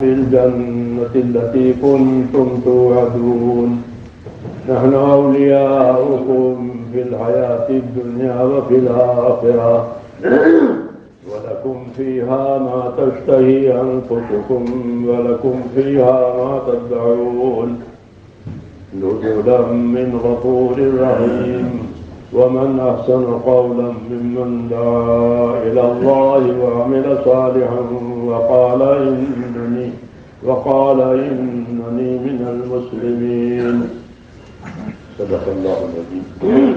في الجنة التي كنتم توعدون نحن أولياؤكم في الحياة الدنيا وفي الآخرة ولكم فيها ما تشتهي أنفسكم ولكم فيها ما تدعون نزلا من غفور رحيم ومن أحسن قولا ممن دعا إلى الله وعمل صالحا وقال إنني من المسلمين صدق الله العظيم.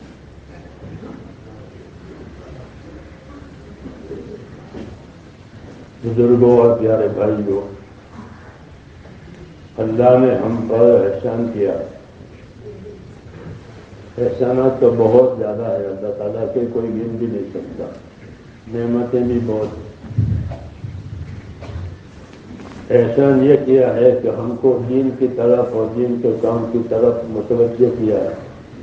بزرگوں اور پیارے بھائیوں، اللہ نے ہم پر احسان کیا. احسانات تو بہت زیادہ ہے اللہ تعالیٰ کے، کوئی گن بھی نہیں سکتا. نعمتیں بھی بہت. احسان یہ کیا ہے کہ ہم کو دین کی طرف اور دین کے کام کی طرف متوجہ کیا ہے.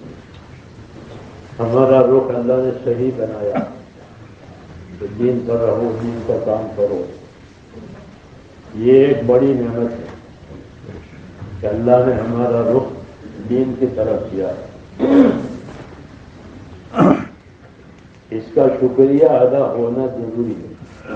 ہمارا رخ اللہ نے صحیح بنایا کہ دین پر رہو، دین کا کام کرو. یہ ایک بڑی نعمت ہے کہ اللہ نے ہمارا رخ دین کی طرف کیا ہے. اس کا شکریہ ادا ہونا ضروری ہے.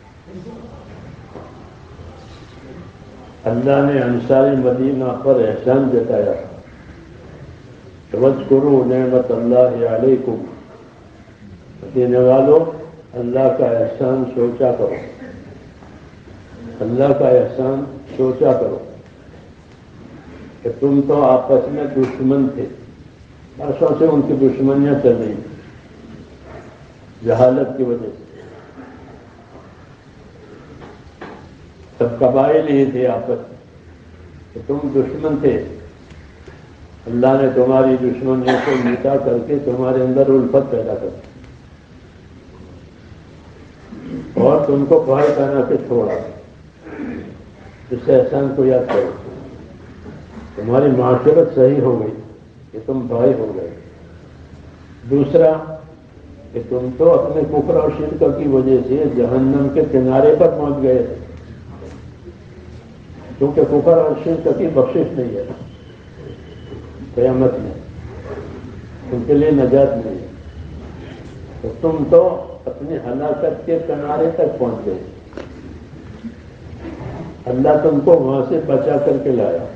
اللہ نے انصار مدینہ پر احسان جتایا. وَاذْكُرُوا نعمت اللہ علیکم، مدینے والوں اللہ کا احسان سوچا کرو. اللہ کا احسان سوچا کرو کہ تم تو آپس میں دشمن تھے، برسوں سے ان کی دشمنیاں چل رہی ہیں جہالت کی وجہ سے. سب قبائل ہی تھے آپس میں کہ تم دشمن تھے. اللہ نے تمہاری دشمنیوں کو مٹا کر کے تمہارے اندر الفت پیدا کر دی اور تم کو بھائی بنا کے چھوڑا. اس سے احسان کو یاد کرو. تمہاری معاشرت صحیح ہو گئی کہ تم بھائی ہو گئے. دوسرا کہ تم تو اپنے کفر اور شرک کی وجہ سے جہنم کے کنارے پر پہنچ گئے تھے، کیونکہ کفر اور شرک کی بخشش نہیں ہے قیامت میں، ان کے لیے نجات نہیں ہے. تو تم تو اپنی ہلاکت کے کنارے تک پہنچ گئے. اللہ تم کو وہاں سے بچا کر کے لایا.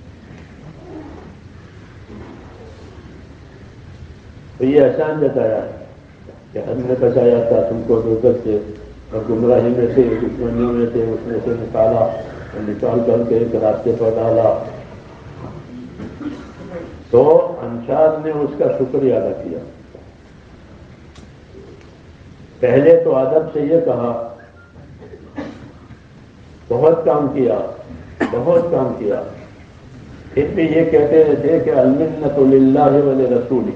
تو یہ احسان جتایا کہ ہم نے بچایا تھا تم کو دوزخ سے اور گمراہی میں سے، دشمنیوں میں سے، اس میں سے نکالا اور نکال کر کے ایک راستے پر ڈالا. تو انصار نے اس کا شکریہ ادا کیا. پہلے تو ادب سے یہ کہا، بہت کام کیا، بہت کام کیا، پھر بھی یہ کہتے رہتے کہ المنت للہ ولرسولہ،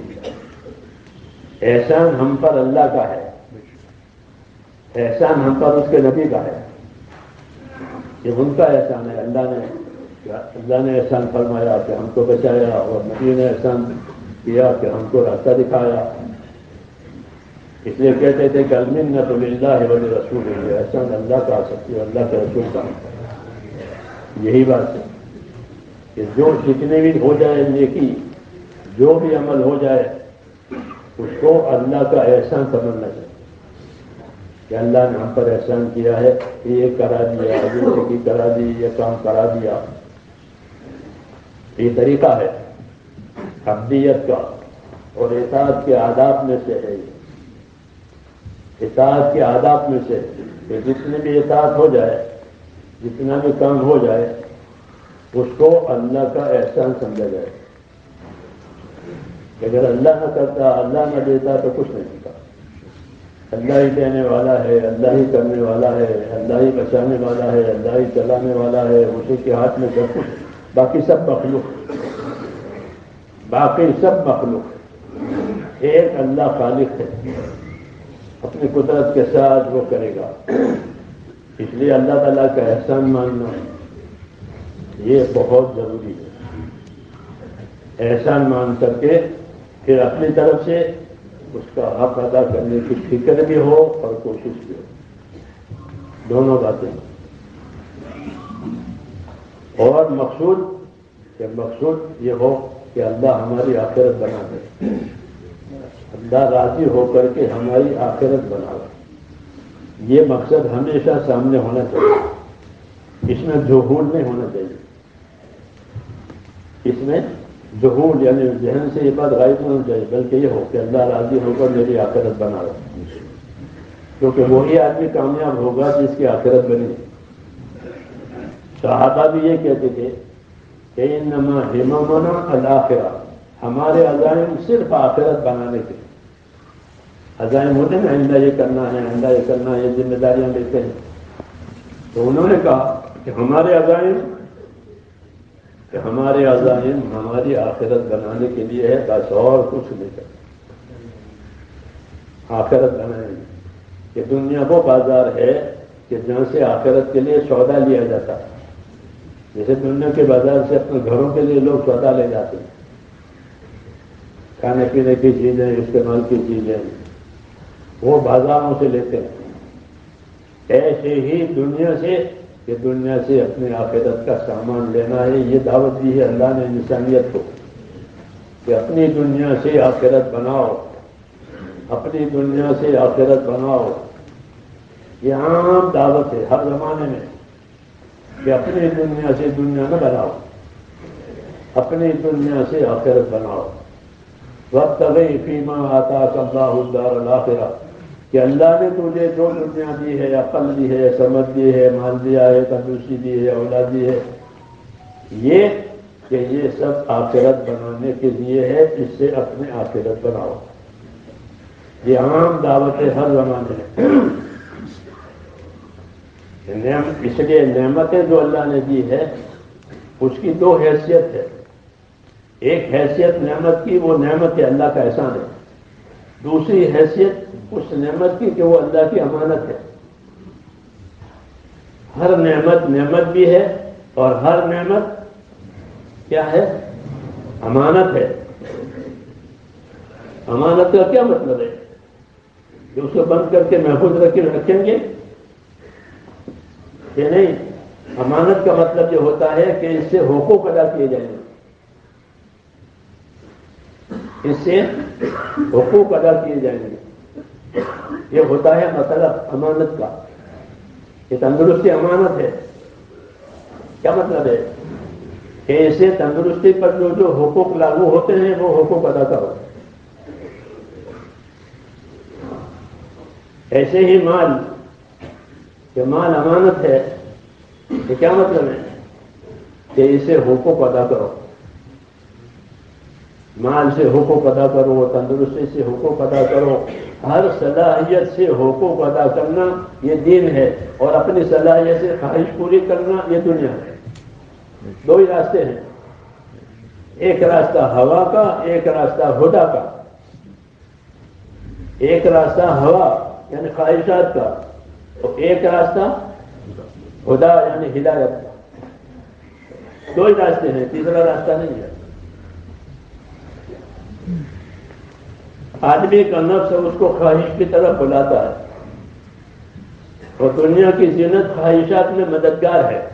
احسان ہم پر اللہ کا ہے، احسان ہم پر اس کے نبی کا ہے. یہ ان کا احسان ہے. اللہ نے احسان فرمایا کہ ہم کو بچایا، اور نبی نے احسان کیا کہ ہم کو راستہ دکھایا. اس لیے کہتے تھے کہ المنت للہ ولرسولہ، احسان اللہ کا آ سکتی ہے، اللہ کے رسول کا. یہی بات ہے کہ جو جتنے بھی ہو جائے نیکی، جو بھی عمل ہو جائے، اس کو اللہ کا احسان سمجھنا چاہیے کہ اللہ نے ہم پر احسان کیا ہے، یہ کرا دیا، یہ نیکی کرا دی، یہ کام کرا دیا. یہ طریقہ ہے عبدیت کا، اور اطاعت کے آداب میں سے ہے. اطاعت کے آداب میں سے کہ جتنے بھی اطاعت ہو جائے، جتنا بھی کام ہو جائے، اس کو اللہ کا احسان سمجھا جائے. اگر اللہ نہ کرتا، اللہ نہ دیتا تو کچھ نہیں ہوتا. اللہ ہی دینے والا ہے، اللہ ہی کرنے والا ہے، اللہ ہی بچانے والا ہے، اللہ ہی چلانے والا ہے. اسی کے ہاتھ میں سب کچھ. باقی سب مخلوق، باقی سب مخلوق. ایک اللہ خالق ہے، اپنی قدرت کے ساتھ وہ کرے گا. اس لیے اللہ تعالیٰ کا احسان ماننا یہ بہت ضروری ہے. احسان مان کر کے پھر اپنی طرف سے اس کا حق ادا کرنے کی فکر بھی ہو اور کوشش بھی ہو. دونوں باتیں. اور مقصود یہ ہو کہ اللہ ہماری آخرت بنا دے، اللہ راضی ہو کر کے ہماری آخرت بنا دے، یہ مقصد ہمیشہ سامنے ہونا چاہیے، اس میں جھول نہیں ہونا چاہیے، اس میں جھول یعنی ذہن سے یہ بات غائب نہیں ہونی چاہیے، بلکہ یہ ہو کہ اللہ راضی ہو کر میری آخرت بنا دے، کیونکہ وہی آدمی کامیاب ہوگا جس کی آخرت بنی۔ صحابہ بھی یہ کہتے تھے کہ انما ہممنا الآخرہ، ہمارے عزائم صرف آخرت بنانے کے عزائم ہوتے ہیں، آئندہ یہ کرنا ہے، آئندہ یہ کرنا ہے، یہ ذمہ داریاں لیتے ہیں۔ تو انہوں نے کہا کہ ہمارے عزائم ہماری آخرت بنانے کے لیے ہے، بس اور کچھ نہیں کرنا، آخرت بنانے کے لیے۔ کہ دنیا وہ بازار ہے کہ جہاں سے آخرت کے لیے سودا لیا جاتا ہے، جیسے دنیا کے بازار سے اپنے گھروں کے لیے لوگ سودا لے جاتے ہیں، کھانے پینے کی چیزیں، استعمال کی چیزیں وہ بازاروں سے لیتے ہیں، ایسے ہی دنیا سے اپنے آخرت کا سامان لینا ہے۔ یہ دعوت دی ہے اللہ نے انسانیت کو کہ اپنی دنیا سے آخرت بناؤ، اپنی دنیا سے آخرت بناؤ۔ یہ عام دعوت ہے ہر زمانے میں کہ اپنی دنیا سے دنیا نہ بناؤ، اپنی دنیا سے آخرت بناؤ۔ وابتغِ فیما آتاک اللہ الدار الآخرہ، کہ اللہ نے تجھے جو دنیا دی ہے، عقل دی ہے، سمجھ دی ہے، مال دیا ہے، تندرستی دی ہے، اولاد دی ہے، یہ سب آخرت بنانے کے لیے ہے، اس سے اپنے آخرت بناؤ۔ یہ عام دعوت ہے ہر زمانے میں۔ اس لیے نعمتیں جو اللہ نے دی ہے اس کی دو حیثیت ہے، ایک حیثیت نعمت کی، وہ نعمت اللہ کا احسان ہے، دوسری حیثیت اس نعمت کی کہ وہ اللہ کی امانت ہے۔ ہر نعمت بھی ہے اور ہر نعمت کیا ہے؟ امانت ہے۔ امانت کا کیا مطلب ہے؟ کہ اس کو بند کر کے محفوظ رکھیں گے کہ نہیں؟ امانت کا مطلب یہ ہوتا ہے کہ اس سے حقوق ادا کیے جائیں گے، اس سے حقوق ادا کیے جائیں گے، یہ ہوتا ہے مطلب امانت کا۔ یہ تندرستی امانت ہے۔ کیا مطلب ہے؟ کہ اس سے تندرستی پر جو حقوق لاگو ہوتے ہیں وہ حقوق ادا کرو۔ ایسے ہی مال، کہ مال امانت ہے، یہ کیا مطلب ہے؟ کہ اسے حقوق ادا کرو، مال سے حقوق ادا کرو، تندرستی سے حقوق ادا کرو، ہر صلاحیت سے حقوق ادا کرنا یہ دین ہے، اور اپنی صلاحیت سے خواہش پوری کرنا یہ دنیا ہے۔ دو ہی راستے ہیں، ایک راستہ ہوا کا، ایک راستہ ہدا کا۔ ایک راستہ ہوا یعنی خواہشات کا، اور ایک راستہ ہدا یعنی ہدایت کا۔ دو ہی راستے ہیں، تیسرا راستہ نہیں ہے۔ آدمی کا نفس اس کو خواہش کی طرف بلاتا ہے، اور دنیا کی زینت خواہشات میں مددگار ہے۔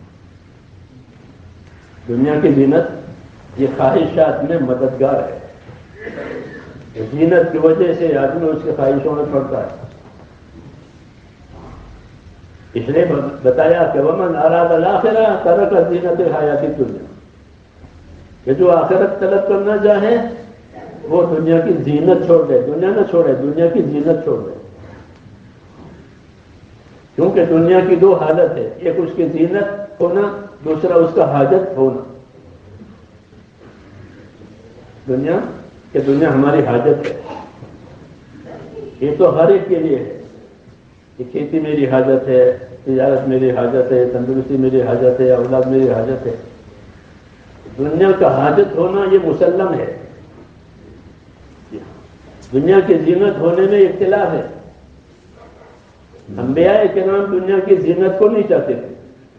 دنیا کی زینت یہ خواہشات میں مددگار ہے۔ زینت کی وجہ سے آدمی اس کی خواہشوں میں پڑتا ہے۔ اس نے بتایا کہ ومن اراد الاخرہ ترک زینت الحیات الدنیا، کہ جو آخرت طلب کرنا چاہے وہ دنیا کی زینت چھوڑ دے، دنیا نہ چھوڑے، دنیا کی زینت چھوڑ دے۔ کیونکہ دنیا کی دو حالت ہے، ایک اس کی زینت ہونا، دوسرا اس کا حاجت ہونا۔ دنیا ہماری حاجت ہے، یہ تو ہر ایک کے لیے ہے۔ کہ کھیتی میری حاجت ہے، تجارت میری حاجت ہے، تندرستی میری حاجت ہے، اولاد میری حاجت ہے۔ دنیا کا حاجت ہونا یہ مسلم ہے۔ دنیا کی زینت ہونے میں اختلاف ہے۔ انبیاء کرام دنیا کی زینت کو نہیں چاہتے تھے،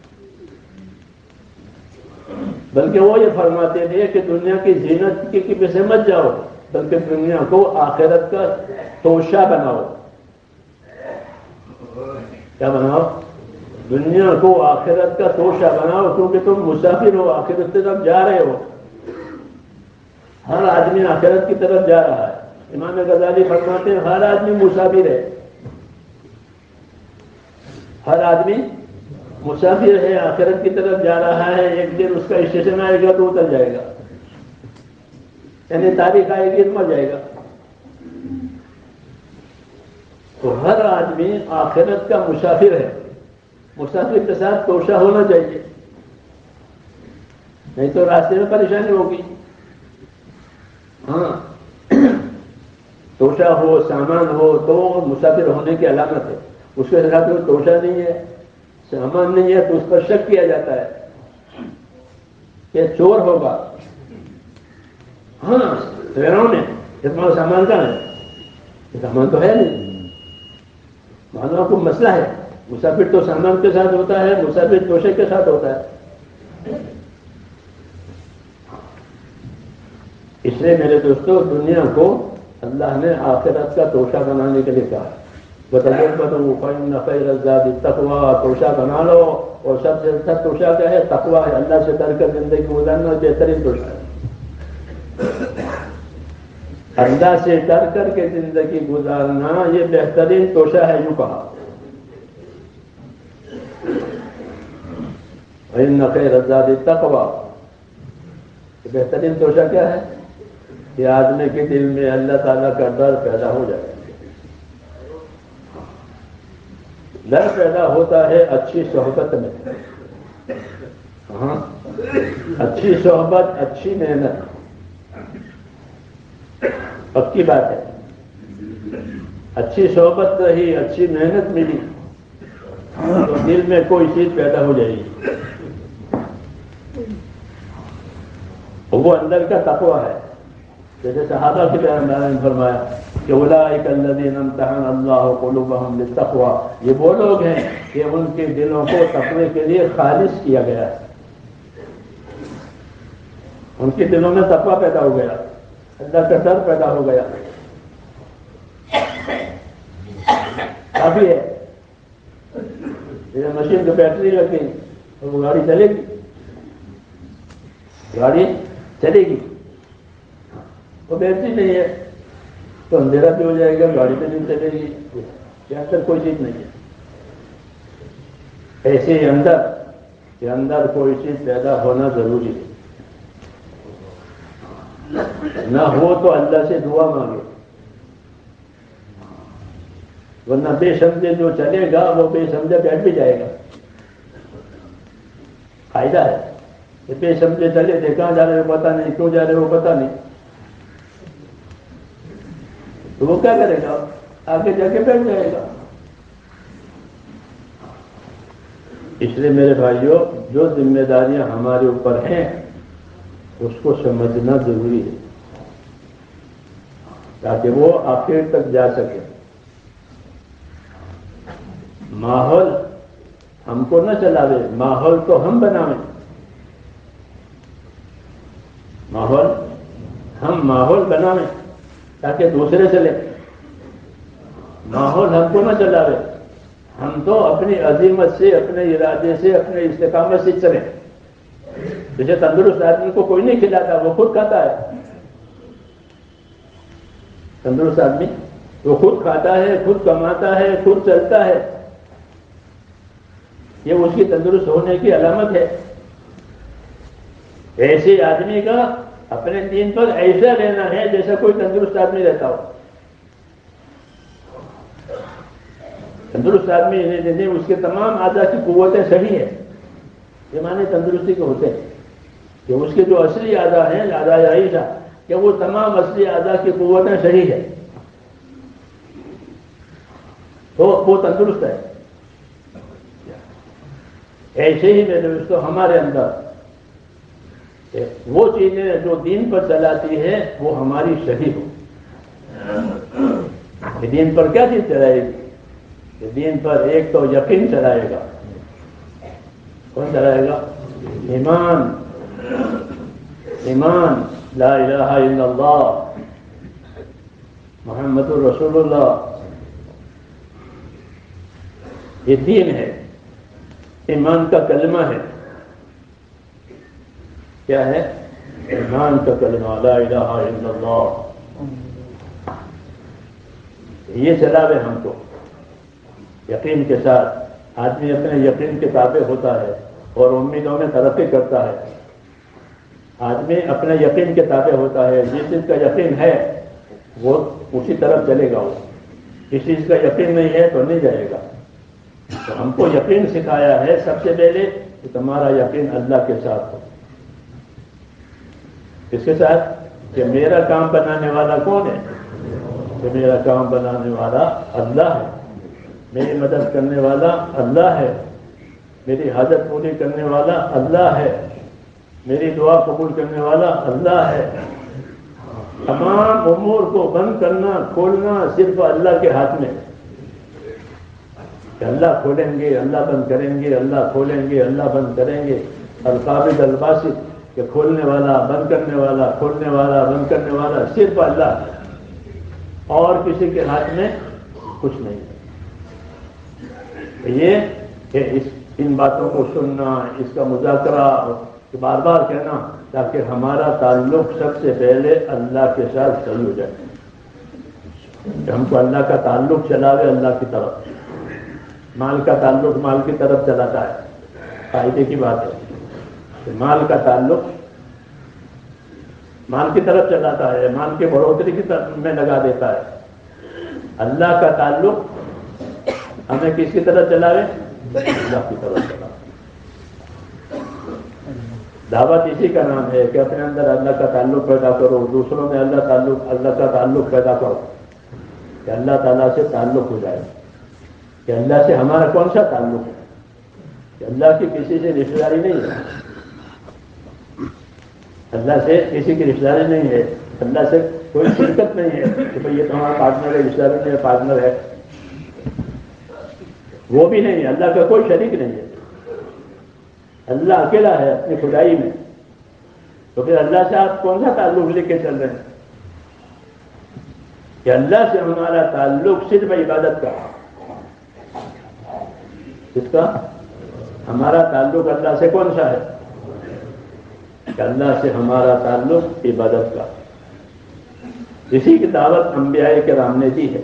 بلکہ وہ یہ فرماتے تھے کہ دنیا کی زینت کے پیچھے مت جاؤ، بلکہ دنیا کو آخرت کا توشہ بناؤ۔ کیا بناؤ؟ دنیا کو آخرت کا توشہ بناؤ، کیونکہ تم مسافر ہو، آخرت کی طرف جا رہے ہو. ہر آدمی آخرت کی طرف جا رہا ہے. امام غزالی فرماتے ہیں ہر آدمی مسافر ہے، ہر آدمی مسافر ہے، آخرت کی طرف جا رہا ہے. ایک دن اس کا اسٹیشن آئے گا تو اتر جائے گا، یعنی تاریخ آئے گی تو مر جائے گا. تو ہر آدمی آخرت کا مسافر ہے. مسافر کے ساتھ توشہ ہونا چاہیے، نہیں تو راستے میں پریشانی ہوگی. ہاں توشہ ہو، سامان ہو تو مسافر ہونے کی علامت ہے. اس کے ساتھ وہ توشہ نہیں ہے، سامان نہیں ہے تو اس پر شک کیا جاتا ہے کہ چور ہوگا. ہاں فرعون ہے، اتنا سامان کہاں ہے؟ سامان تو ہے نہیں. معلوم کو مسئلہ ہے. مسافر تو سامان کے ساتھ ہوتا ہے، مسافر توشے کے ساتھ ہوتا ہے. اس لیے میرے دوستو دنیا کو اللہ نے آخرت کا توشہ بنانے کے لیے کہا. وَتَزَوَّدُوا فَإِنَّ خَيْرَ الزَّادِ التَّقْوَىٰ. توشہ بنا لو، اور سب سے اچھا توشہ کیا ہے؟ تقویٰ ہے. اللہ سے ڈر کر زندگی گزارنا بہترین توشہ ہے. اللہ سے ڈر کر کے زندگی گزارنا یہ بہترین توشہ ہے. یوں کہا وَإِنَّ خَيْرَ الزَّادِ التَّقْوَىٰ. بہترین توشہ کیا ہے؟ کہ آدمی کے دل میں اللہ تعالیٰ کا ڈر پیدا ہو جائے. ڈر پیدا ہوتا ہے اچھی صحبت میں. ہاں اچھی صحبت، اچھی محنت، پکی بات ہے. اچھی صحبت رہی، اچھی محنت ملی تو دل میں کوئی چیز پیدا ہو جائے گی. وہ اندر کا تقویٰ ہے. جیسے صحابہ کے پیغمبر نے فرمایا کہ اولئک الذین امتحن اللہ قلوبہم للتقویٰ. یہ وہ لوگ ہیں کہ ان کے دلوں کو تقوی کے لیے خالص کیا گیا ہے. ان کے دلوں میں تقویٰ پیدا ہو گیا، اللہ کا ڈر پیدا ہو گیا. کافی ہے. یہ مشین کی بیٹری رکھی اور وہ گاڑی چلے گی، گاڑی چلے گی. وہ بیٹری نہیں ہے تو اندھیرا بھی ہو جائے گا، گاڑی پہ نہیں چلے گی. یہاں تک کوئی چیز نہیں ہے. ایسے ہی اندر کوئی چیز پیدا ہونا ضروری ہے. نہ ہو تو اللہ سے دعا مانگے، ورنہ بے سمجھے جو چلے گا وہ بے سمجھے بیٹھ بھی جائے گا. فائدہ ہے کہ بے سمجھے چلے تھے، کہاں جا رہے ہو پتہ نہیں، کیوں جا رہے ہو پتہ نہیں، تو وہ کیا کرے گا؟ آگے جا کے بیٹھ جائے گا. اس لیے میرے بھائیوں جو ذمہ داریاں ہمارے اوپر ہیں اس کو سمجھنا ضروری ہے تاکہ وہ آخر تک جا سکے. ماحول ہم کو نہ چلاوے، ماحول تو ہم بناویں. ہم ماحول بناویں تاکہ دوسرے چلے. ماحول ہم کو نہ چلاوے، ہم تو اپنی عزیمت سے، اپنے ارادے سے، اپنے استقامت سے چلیں. جیسے تندرست آدمی کو کوئی نہیں کھلاتا، وہ خود کھاتا ہے. تندرست آدمی وہ خود کھاتا ہے، خود کماتا ہے، خود چلتا ہے. یہ اس کی تندرست ہونے کی علامت ہے. ایسے آدمی کا اپنے دین پر ایسا رہنا ہے جیسا کوئی تندرست آدمی رہتا ہو. تندرست آدمی جیسے اس کے تمام اعضاء کی قوتیں صحیح ہیں. یہ معنی تندرستی کے ہوتے ہیں کہ اس کے جو اصلی اعضاء ہیں، اعضاء عائشہ، کہ وہ تمام اصلی اعضاء کی قوتیں صحیح ہیں تو وہ تندرست ہے. ایسے ہی میرے دوستو ہمارے اندر وہ چیزیں جو دین پر چلاتی ہیں وہ ہماری صحیح ہو. دین پر کیا چیز چلائے گی؟ دین پر ایک تو یقین چلائے گا. کون چلائے گا؟ ایمان لا الہ الا اللہ محمد الرسول اللہ. یہ دین ہے. ایمان کا کلمہ ہے. کیا ہے؟ ایمان کا کلمہ، لا الہ الا اللہ. یہ چلاوے ہم کو یقین کے ساتھ. آدمی اپنے یقین کے تابع ہوتا ہے اور امیدوں میں ترقی کرتا ہے. آدمی اپنے یقین کے تابع ہوتا ہے. جس چیز کا یقین ہے وہ اسی طرف چلے گا. وہ اس چیز کا یقین نہیں ہے تو نہیں جائے گا. تو ہم کو یقین سکھایا ہے سب سے پہلے کہ تمہارا یقین اللہ کے ساتھ ہو. اس کے ساتھ کہ میرا کام بنانے والا کون ہے؟ کہ میرا کام بنانے والا اللہ ہے. میری مدد کرنے والا اللہ ہے. میری حاجت پوری کرنے والا اللہ ہے. میری دعا قبول کرنے والا اللہ ہے. تمام امور کو بند کرنا کھولنا صرف اللہ کے ہاتھ میں. کہ اللہ کھولیں گے، اللہ بند کریں گے، اللہ کھولیں گے، اللہ بند کریں گے. القابض الباسط، کہ کھولنے والا بند کرنے والا، کھولنے والا بند کرنے والا صرف اللہ ہے. اور کسی کے ہاتھ میں کچھ نہیں ہے. یہ کہ ان باتوں کو سننا، اس کا مذاکرہ بار بار کہنا، تاکہ ہمارا تعلق سب سے پہلے اللہ کے ساتھ صحیح ہو جائے. کہ ہم کو اللہ کا تعلق چلاوے اللہ کی طرف. مال کا تعلق مال کی طرف چلاتا ہے. فائدے کی بات ہے کہ مال کا تعلق مال کی طرف چلاتا ہے، مال کے بڑھوتری کی طرف میں لگا دیتا ہے. اللہ کا تعلق ہمیں کس کی طرف چلاوے؟ اللہ کی طرف چلاوے. دعوت اسی کا نام ہے کہ اپنے اندر اللہ کا تعلق پیدا کرو، دوسروں میں اللہ کا تعلق پیدا کرو. کہ اللہ تعالیٰ سے تعلق ہو جائے. کہ اللہ سے ہمارا کون سا تعلق ہے؟ کہ اللہ کی کسی سے رشتہ داری نہیں ہے. اللہ سے کسی کی رشتہ داری نہیں ہے. اللہ سے کوئی شرکت نہیں ہے کہ بھائی یہ تمہارا پارٹنر ہے، رشتہ داری نہیں ہے، پارٹنر ہے. وہ بھی نہیں ہے. اللہ کا کوئی شریک نہیں ہے. اللہ اکیلا ہے اپنی خدائی میں. تو پھر اللہ سے آپ کون سا تعلق لے کے چل رہے ہیں؟ کہ اللہ سے ہمارا تعلق صرف عبادت کا. کس کا؟ ہمارا تعلق اللہ سے کون سا ہے؟ کہ اللہ سے ہمارا تعلق عبادت کا. اسی کی دعوت انبیاء کرام نے دی ہے.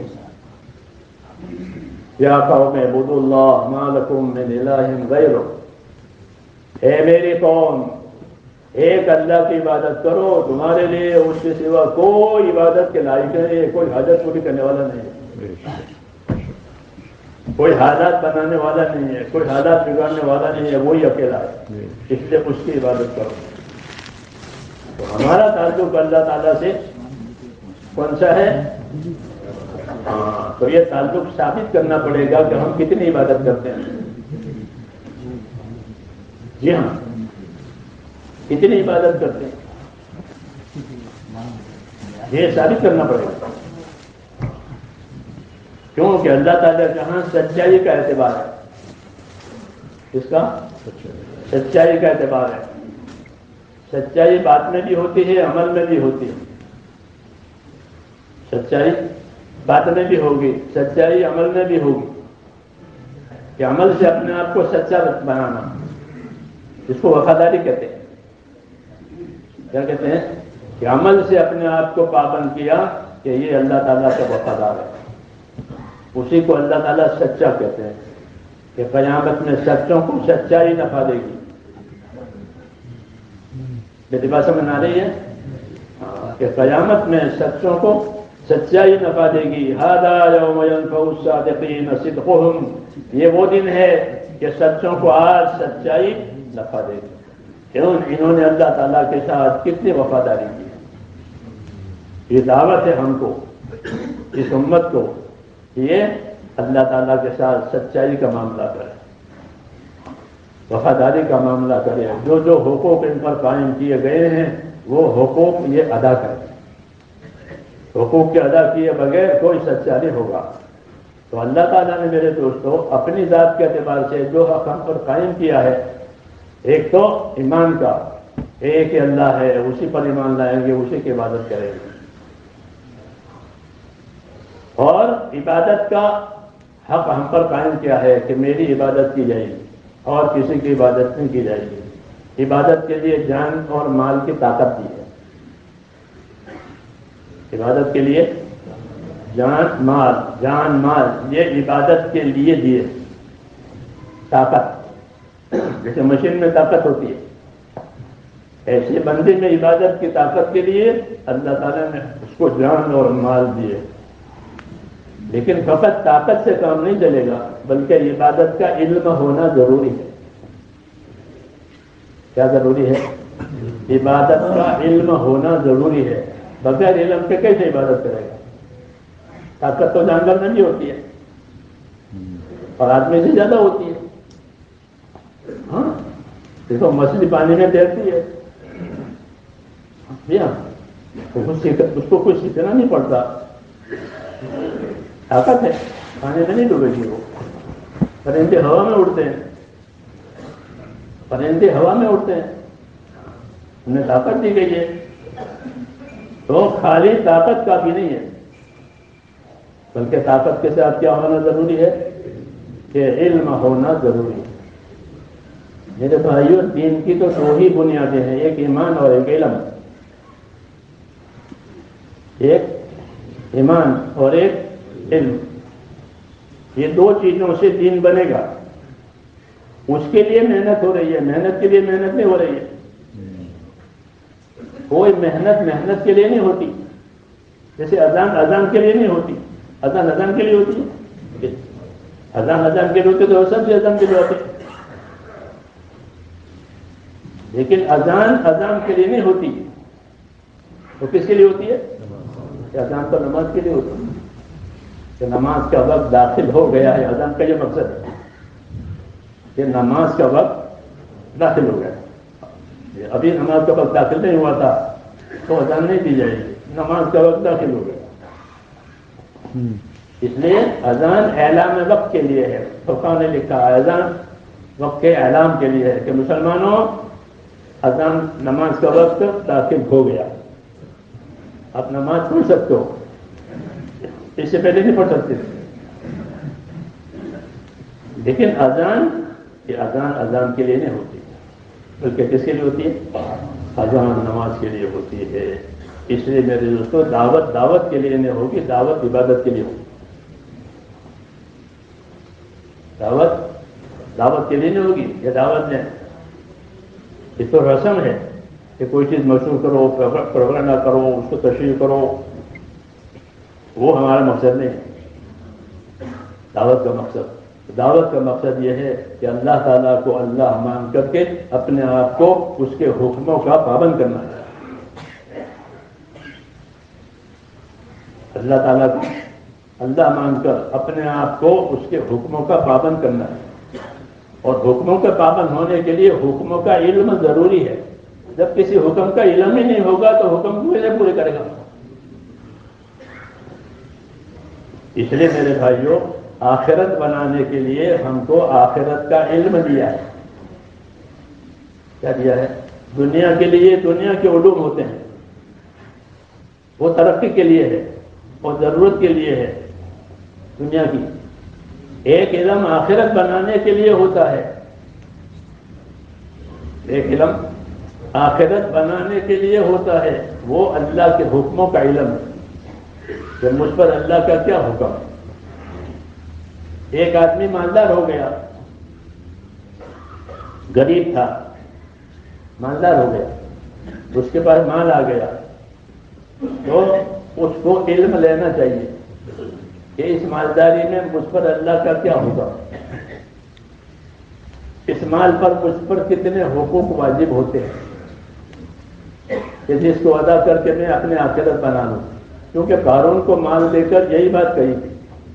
یا قوم اعبدوا اللہ ما لکم من الہ غیرہ. اے میری قوم، ایک اللہ کی عبادت کرو، تمہارے لیے اس کے سوا کوئی عبادت کے لائق نہیں ہے. کوئی حاجت پوری کرنے والا نہیں ہے، کوئی حالات بنانے والا نہیں ہے، کوئی حالات بگاڑنے والا نہیں ہے. وہی اکیلا ہے. اس لیے اس کی عبادت کرو. تو ہمارا تعلق اللہ تعالیٰ سے کون سا ہے؟ تو یہ تعلق ثابت کرنا پڑے گا کہ ہم کتنی عبادت کرتے ہیں. جی ہاں، کتنی عبادت کرتے ہیں یہ ثابت کرنا پڑے گا. کیونکہ اللہ تعالیٰ جہاں سچائی کا اعتبار ہے. اس کا سچائی کا اعتبار ہے. سچائی بات میں بھی ہوتی ہے، عمل میں بھی ہوتی ہے. سچائی بات میں بھی ہوگی، سچائی عمل میں بھی ہوگی. کہ عمل سے اپنے آپ کو سچا بنانا، اس کو وفاداری کہتے ہیں. کیا کہتے ہیں؟ کہ عمل سے اپنے آپ کو پابند کیا کہ یہ اللہ تعالیٰ کا وفادار ہے. اسی کو اللہ تعالیٰ سچا کہتے ہیں. کہ قیامت میں سچوں کو سچائی نفع دے گی. میری بات سمجھ آ رہی ہے؟ کہ قیامت میں سچوں کو سچائی نفع دے گی. ھذا یوم ینفع الصادقین صدقہم. یہ وہ دن ہے کہ سچوں کو آج سچائی نفع دے گی. کیوں؟ انہوں نے اللہ تعالیٰ کے ساتھ کتنی وفاداری کی. یہ دعوت ہے ہم کو، اس امت کو، یہ اللہ تعالیٰ کے ساتھ سچائی کا معاملہ کرے، وفاداری کا معاملہ کرے. جو جو حقوق ان پر قائم کیے گئے ہیں وہ حقوق یہ ادا کریں. حقوق کے ادا کیے بغیر کوئی سچا نہیں ہوگا. تو اللہ تعالیٰ نے میرے دوستوں اپنی ذات کے اعتبار سے جو حق ہم پر قائم کیا ہے، ایک تو ایمان کا، ایک ہی اللہ ہے، اسی پر ایمان لائیں گے، اسی کی عبادت کریں گے. اور عبادت کا حق ہم پر قائم کیا ہے کہ میری عبادت کی جائے گی. اور کسی کی عبادت نہیں کی جائے گی۔ عبادت کے لیے جان اور مال کی طاقت دی ہے، عبادت کے لیے جان مال یہ عبادت کے لیے دیے۔ طاقت جیسے مشین میں طاقت ہوتی ہے، ایسے بندے میں عبادت کی طاقت کے لیے اللہ تعالیٰ نے اس کو جان اور مال دیے۔ لیکن فقط طاقت سے کام نہیں چلے گا، بلکہ عبادت کا علم ہونا ضروری ہے۔ کیا ضروری ہے؟ عبادت کا علم ہونا ضروری ہے۔ بغیر علم کے کیسے عبادت کرے گا؟ طاقت تو جانور میں بھی ہوتی ہے اور آدمی سے زیادہ ہوتی ہے۔ ہاں دیکھو مچھلی پانی میں تیرتی ہے، اس کو کچھ سیکھنا نہیں پڑتا، طاقت ہے، پانی میں نہیں ڈوبے گی وہ۔ پرندے ہوا میں اڑتے ہیں، انہیں طاقت دی گئی ہے۔ تو خالی طاقت کافی نہیں ہے، بلکہ طاقت کے ساتھ کیا ہونا ضروری ہے؟ کہ علم ہونا ضروری ہے۔ میرے بھائیوں، دین کی تو دو ہی بنیادیں ہیں، ایک ایمان اور ایک علم، ایک ایمان اور ایک علم۔ یہ دو چیزوں سے دین بنے گا، اس کے لیے محنت ہو رہی ہے، محنت کے لیے محنت نہیں ہو رہی ہے۔ کوئی محنت کے لیے نہیں ہوتی، جیسے اذان کے لیے نہیں ہوتی، اذان کے لیے ہوتی ہے، اذان کے لیے ہوتے تو سب سے اذان کے لیے ہوتے، لیکن اذان کے لیے نہیں ہوتی، تو کس کے لیے ہوتی ہے؟ اذان تو نماز کے لیے ہوتی ہے، کہ نماز کا وقت داخل ہو گیا ہے۔ اذان کا یہ مقصد ہے کہ نماز کا وقت داخل ہو گیا، ابھی نماز کا وقت داخل نہیں ہوا تھا تو اذان نہیں دی جائے گی، نماز کا وقت داخل ہو گیا۔ اس لیے اذان اعلام وقت کے لیے ہے، فقہ نے لکھا اذان وقت کے اعلام کے لیے ہے کہ مسلمانوں اذان نماز کا وقت داخل ہو گیا، آپ نماز پڑھ سکتے ہو، اس سے پہلے نہیں پڑھ سکتے۔ لیکن اذان کے لیے نہیں ہوتی، بلکہ کس کے لیے ہوتی ہے؟ اذان نماز کے لیے ہوتی ہے۔ اس لیے میرے دوستوں، دعوت کے لیے نہیں ہوگی، دعوت عبادت کے لیے ہوگی۔ دعوت کے لیے نہیں ہوگی، یہ دعوت ہے، یہ تو رسم ہے کہ کوئی چیز مشہور کرو، پروگرام کرو، اس کو تشریح کرو، وہ ہمارا مقصد نہیں ہے۔ دعوت کا مقصد یہ ہے کہ اللہ تعالیٰ کو اللہ مان کر کے اپنے آپ کو اس کے حکموں کا پابند کرنا ہے۔ اللہ تعالیٰ کو اللہ مان کر اپنے آپ کو اس کے حکموں کا پابند کرنا ہے، اور حکموں کے پابند ہونے کے لیے حکموں کا علم ضروری ہے۔ جب کسی حکم کا علم ہی نہیں ہوگا تو حکم کیسے پورے کرے گا؟ اس لیے میرے بھائیوں، آخرت بنانے کے لیے ہم کو آخرت کا علم دیا ہے۔ کیا دیا ہے؟ دنیا کے لیے دنیا کے علوم ہوتے ہیں، وہ ترقی کے لیے ہے اور ضرورت کے لیے ہے دنیا کی۔ ایک علم آخرت بنانے کے لیے ہوتا ہے، ایک علم آخرت بنانے کے لیے ہوتا ہے، وہ اللہ کے حکموں کا علم ہے کہ مجھ پر اللہ کا کیا حکم ہے۔ ایک آدمی مالدار ہو گیا، غریب تھا، مالدار ہو گیا، اس کے پاس مال آ گیا، تو اس کو علم لینا چاہیے کہ اس مالداری میں مجھ پر اللہ کا کیا حکم ہے، اس مال پر مجھ پر کتنے حقوق واجب ہوتے ہیں کہ جس کو ادا کر کے میں اپنے آخرت بنا لوں۔ کیونکہ قارون کو مال دے کر یہی بات کہی تھی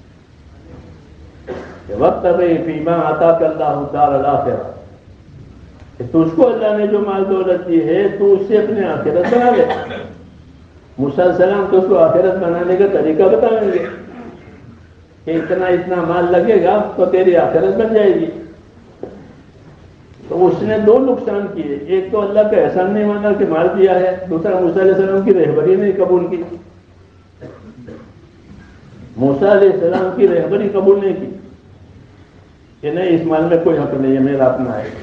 کہ وقت فیما آتاک اللہ دار الآخرہ، کہ تجھ کو اللہ نے جو مال دولت دی ہے تو اس سے اپنے آخرت بنا لے۔ موسیٰ علیہ السلام تو اس کو آخرت بنانے کا طریقہ بتائیں گے کہ اتنا مال لگے گا تو تیری آخرت بن جائے گی۔ تو اس نے دو نقصان کیے، ایک تو اللہ کا احسان نہیں مانا کہ مال دیا ہے، دوسرا موسیٰ علیہ السلام کی رہبری نہیں قبول کی، موسیٰ علیہ السلام کی رہبری قبول نہیں کی۔ کہ نہیں اس مال میں کوئی حق نہیں ہے، میرا اپنا ہے.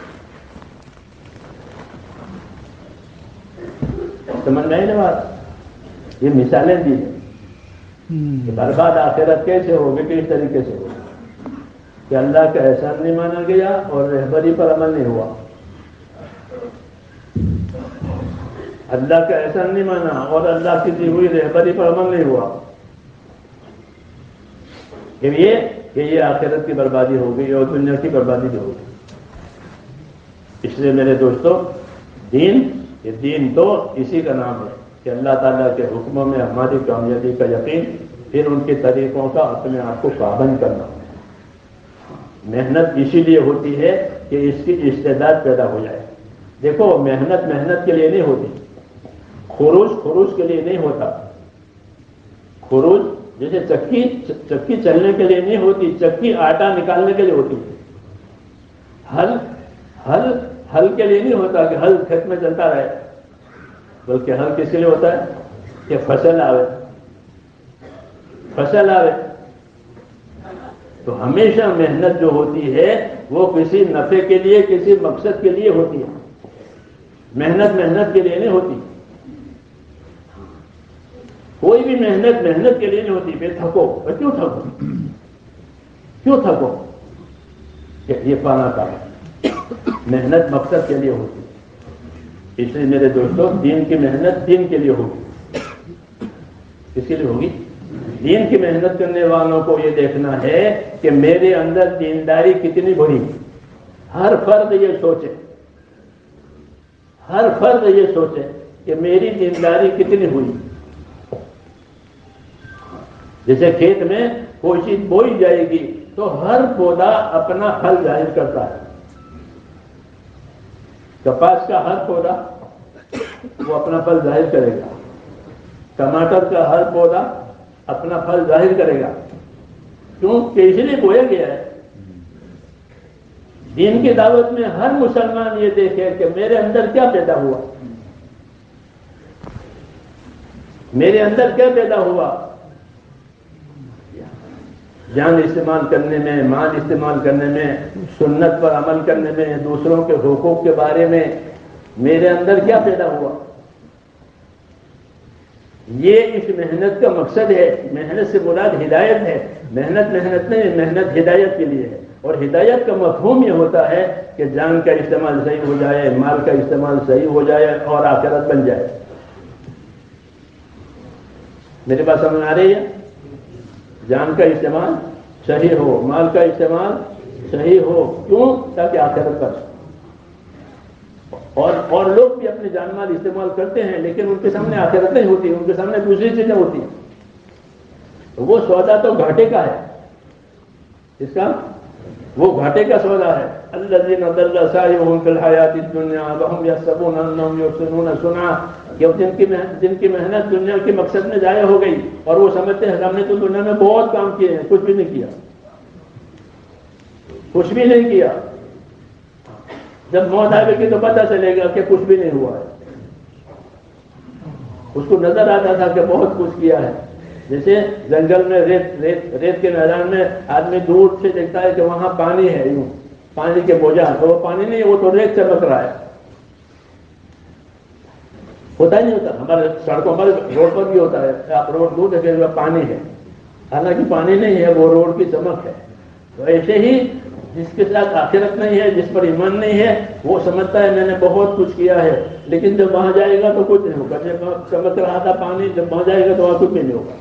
سمجھ میں آئی نا بات؟ یہ مثالیں دی ہیں کہ برباد آخرت کیسے ہوگی، کس طریقے سے ہوگی کہ اللہ کا احسان نہیں مانا گیا اور رہبری پر عمل نہیں ہوا. اللہ کا احسان نہیں مانا اور اللہ کی دی ہوئی رہبری پر عمل نہیں ہوا، کہ یہ آخرت کی بربادی ہوگی اور دنیا کی بربادی بھی ہوگی. اس لیے میرے دوستو، یہ دین تو اسی کا نام ہے کہ اللہ تعالیٰ کے حکموں میں ہماری کامیابی کا یقین، پھر ان کے طریقوں کا اپنے آپ کو پابند کرنا. محنت اسی لیے ہوتی ہے کہ اس کی استعداد پیدا ہو جائے. دیکھو محنت کے لیے نہیں ہوتی، خروج کے لیے نہیں ہوتا. خروج جیسے چکی چلنے کے لیے نہیں ہوتی، چکی آٹا نکالنے کے لیے ہوتی ہے. ہل کے لیے نہیں ہوتا کہ ہل کھیت میں چلتا رہے، بلکہ ہل کس کے لیے ہوتا ہے کہ فصل آوے. تو ہمیشہ محنت جو ہوتی ہے وہ کسی نفع کے لیے، کسی مقصد کے لیے ہوتی ہے. محنت کے لیے نہیں ہوتی. کوئی بھی محنت کے لیے نہیں ہوتی. پھر تھکو، کیوں تھکو؟ کہ یہ پانا کا ہے. محنت مقصد کے لیے ہوتی. اس لیے میرے دوستوں، دین کی محنت دین کے لیے ہوگی. کس کے لیے ہوگی؟ دین کی محنت کرنے والوں کو یہ دیکھنا ہے کہ میرے اندر دینداری کتنی بڑی. ہر فرد یہ سوچے کہ میری دینداری کتنی ہوئی. جیسے کھیت میں کوئی چیز بوئی جائے گی تو ہر پودا اپنا پھل ظاہر کرتا ہے. کپاس کا ہر پودا وہ اپنا پھل ظاہر کرے گا. ٹماٹر کا ہر پودا اپنا پھل ظاہر کرے گا. کیوں؟ کہ اس لیے بویا گیا ہے. دین کی دعوت میں ہر مسلمان یہ دیکھے کہ میرے اندر کیا پیدا ہوا، میرے اندر کیا پیدا ہوا. جان استعمال کرنے میں، مال استعمال کرنے میں، سنت پر عمل کرنے میں، دوسروں کے حقوق کے بارے میں میرے اندر کیا پیدا ہوا. یہ اس محنت کا مقصد ہے. محنت سے مراد ہدایت ہے. محنت نہیں، محنت ہدایت کے لیے ہے. اور ہدایت کا مفہوم یہ ہوتا ہے کہ جان کا استعمال صحیح ہو جائے، مال کا استعمال صحیح ہو جائے اور آخرت بن جائے. میرے پاس سمجھ آ رہی ہے؟ جان کا استعمال صحیح ہو، مال کا استعمال صحیح ہو. کیوں؟ تاکہ آخرت پر. اور لوگ بھی اپنے جان مال استعمال کرتے ہیں لیکن ان کے سامنے آخرت نہیں ہوتی، ان کے سامنے دوسری چیزیں ہوتی ہیں. وہ سودا تو گھاٹے کا ہے. اس کا وہ گھاٹے کا سودا ہے. الذین ضل سعیهم فی الحیاۃ الدنیا وهم یحسبون انهم یحسنون صنعا. جن کی محنت دنیا کے مقصد میں ضائع ہو گئی اور وہ سمجھتے ہیں ہم نے تو دنیا میں بہت کام کیے ہیں، کچھ بھی نہیں کیا. جب موت آئے گی تو پتہ چلے گا کہ کچھ بھی نہیں ہوا ہے. اس کو نظر آتا تھا کہ بہت کچھ کیا ہے. جیسے جنگل میں ریت کے میدان میں آدمی دور سے دیکھتا ہے کہ وہاں پانی ہے، یوں پانی کے بوجھا، تو وہ پانی نہیں، وہ تو ریت چمک رہا ہے. ہوتا ہی نہیں ہوتا. ہمارے سڑکوں پر، روڈ پر بھی ہوتا ہے. آپ روڈ دور دیکھیں گے پانی ہے، حالانکہ پانی نہیں ہے، وہ روڈ کی چمک ہے. تو ایسے ہی جس کے ساتھ آخرت نہیں ہے، جس پر ایمان نہیں ہے، وہ سمجھتا ہے میں نے بہت کچھ کیا ہے، لیکن جب وہاں جائے گا تو کچھ نہیں ہوگا. جب چمک رہا تھا پانی، جب وہاں جائے گا تو وہاں کچھ بھی نہیں ہوگا.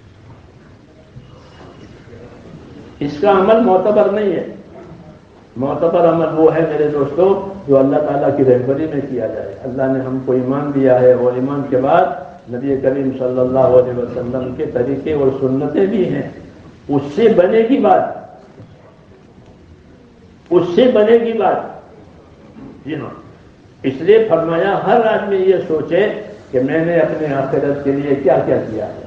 اس کا عمل معتبر نہیں ہے. معتبر عمل وہ ہے میرے دوستوں جو اللہ تعالیٰ کی رہبری میں کیا جائے. اللہ نے ہم کو ایمان دیا ہے اور ایمان کے بعد نبی کریم صلی اللہ علیہ وسلم کے طریقے اور سنتیں بھی ہیں. اس سے بنے گی بات. جی ہاں. اس لیے فرمایا ہر آدمی یہ سوچے کہ میں نے اپنے آخرت کے لیے کیا کیا کیا ہے.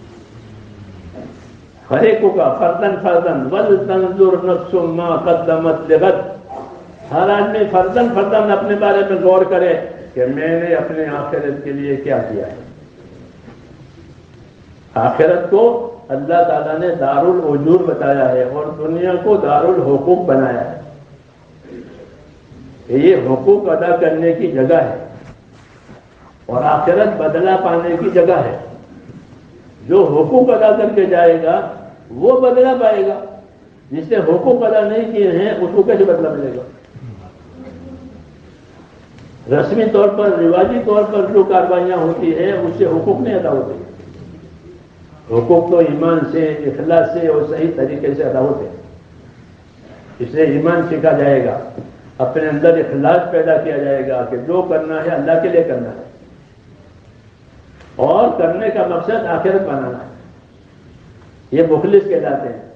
ہر ایک کا فردن ولتنظر نفس ما قدمت لغد. ہر آدمی فردن اپنے بارے میں غور کرے کہ میں نے اپنے آخرت کے لیے کیا کیا ہے. آخرت کو اللہ تعالیٰ نے دارالوجور بتایا ہے اور دنیا کو دارالحقوق بنایا ہے. یہ حقوق ادا کرنے کی جگہ ہے اور آخرت بدلہ پانے کی جگہ ہے. جو حقوق ادا کر کے جائے گا وہ بدلہ پائے گا، جس نے حقوق ادا نہیں کیے ہیں اس کو کیسے بدلہ ملے گا؟ رسمی طور پر، رواجی طور پر جو کاروائیاں ہوتی ہیں اس سے حقوق نہیں ادا ہوتے. حقوق تو ایمان سے، اخلاص سے اور صحیح طریقے سے ادا ہوتے ہیں. اس لیے ایمان سیکھا جائے گا، اپنے اندر اخلاص پیدا کیا جائے گا کہ جو کرنا ہے اللہ کے لیے کرنا ہے اور کرنے کا مقصد آخرت بنانا ہے. یہ مخلص کہلاتے ہیں.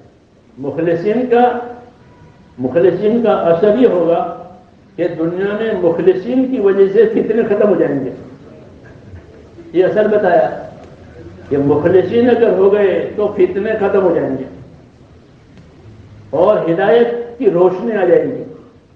مخلصین کا اثر یہ ہوگا کہ دنیا میں مخلصین کی وجہ سے فتنے ختم ہو جائیں گے. یہ اثر بتایا کہ مخلصین اگر ہو گئے تو فتنے ختم ہو جائیں گے اور ہدایت کی روشنی آ جائے گی.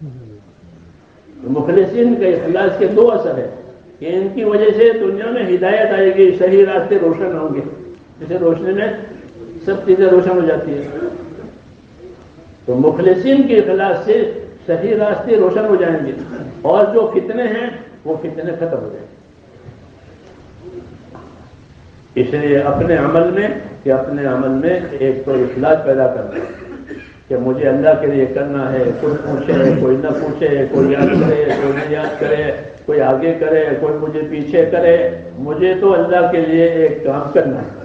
مخلصین کے اخلاص کے دو اثر ہیں کہ ان کی وجہ سے دنیا میں ہدایت آئے گی، صحیح راستے روشن ہوں گے. جیسے روشنی میں سب چیزیں روشن ہو جاتی ہیں، تو مخلصین کے اخلاص سے صحیح راستے روشن ہو جائیں گے اور جو فتنے ہیں وہ فتنے ختم ہو جائیں گے. اس لیے اپنے عمل میں ایک تو اخلاص پیدا کرنا ہے کہ مجھے اللہ کے لیے کرنا ہے. کوئی پوچھے کوئی نہ پوچھے، کوئی یاد کرے کوئی نہ یاد کرے، کوئی آگے کرے کوئی مجھے پیچھے کرے، مجھے تو اللہ کے لیے ایک کام کرنا ہے.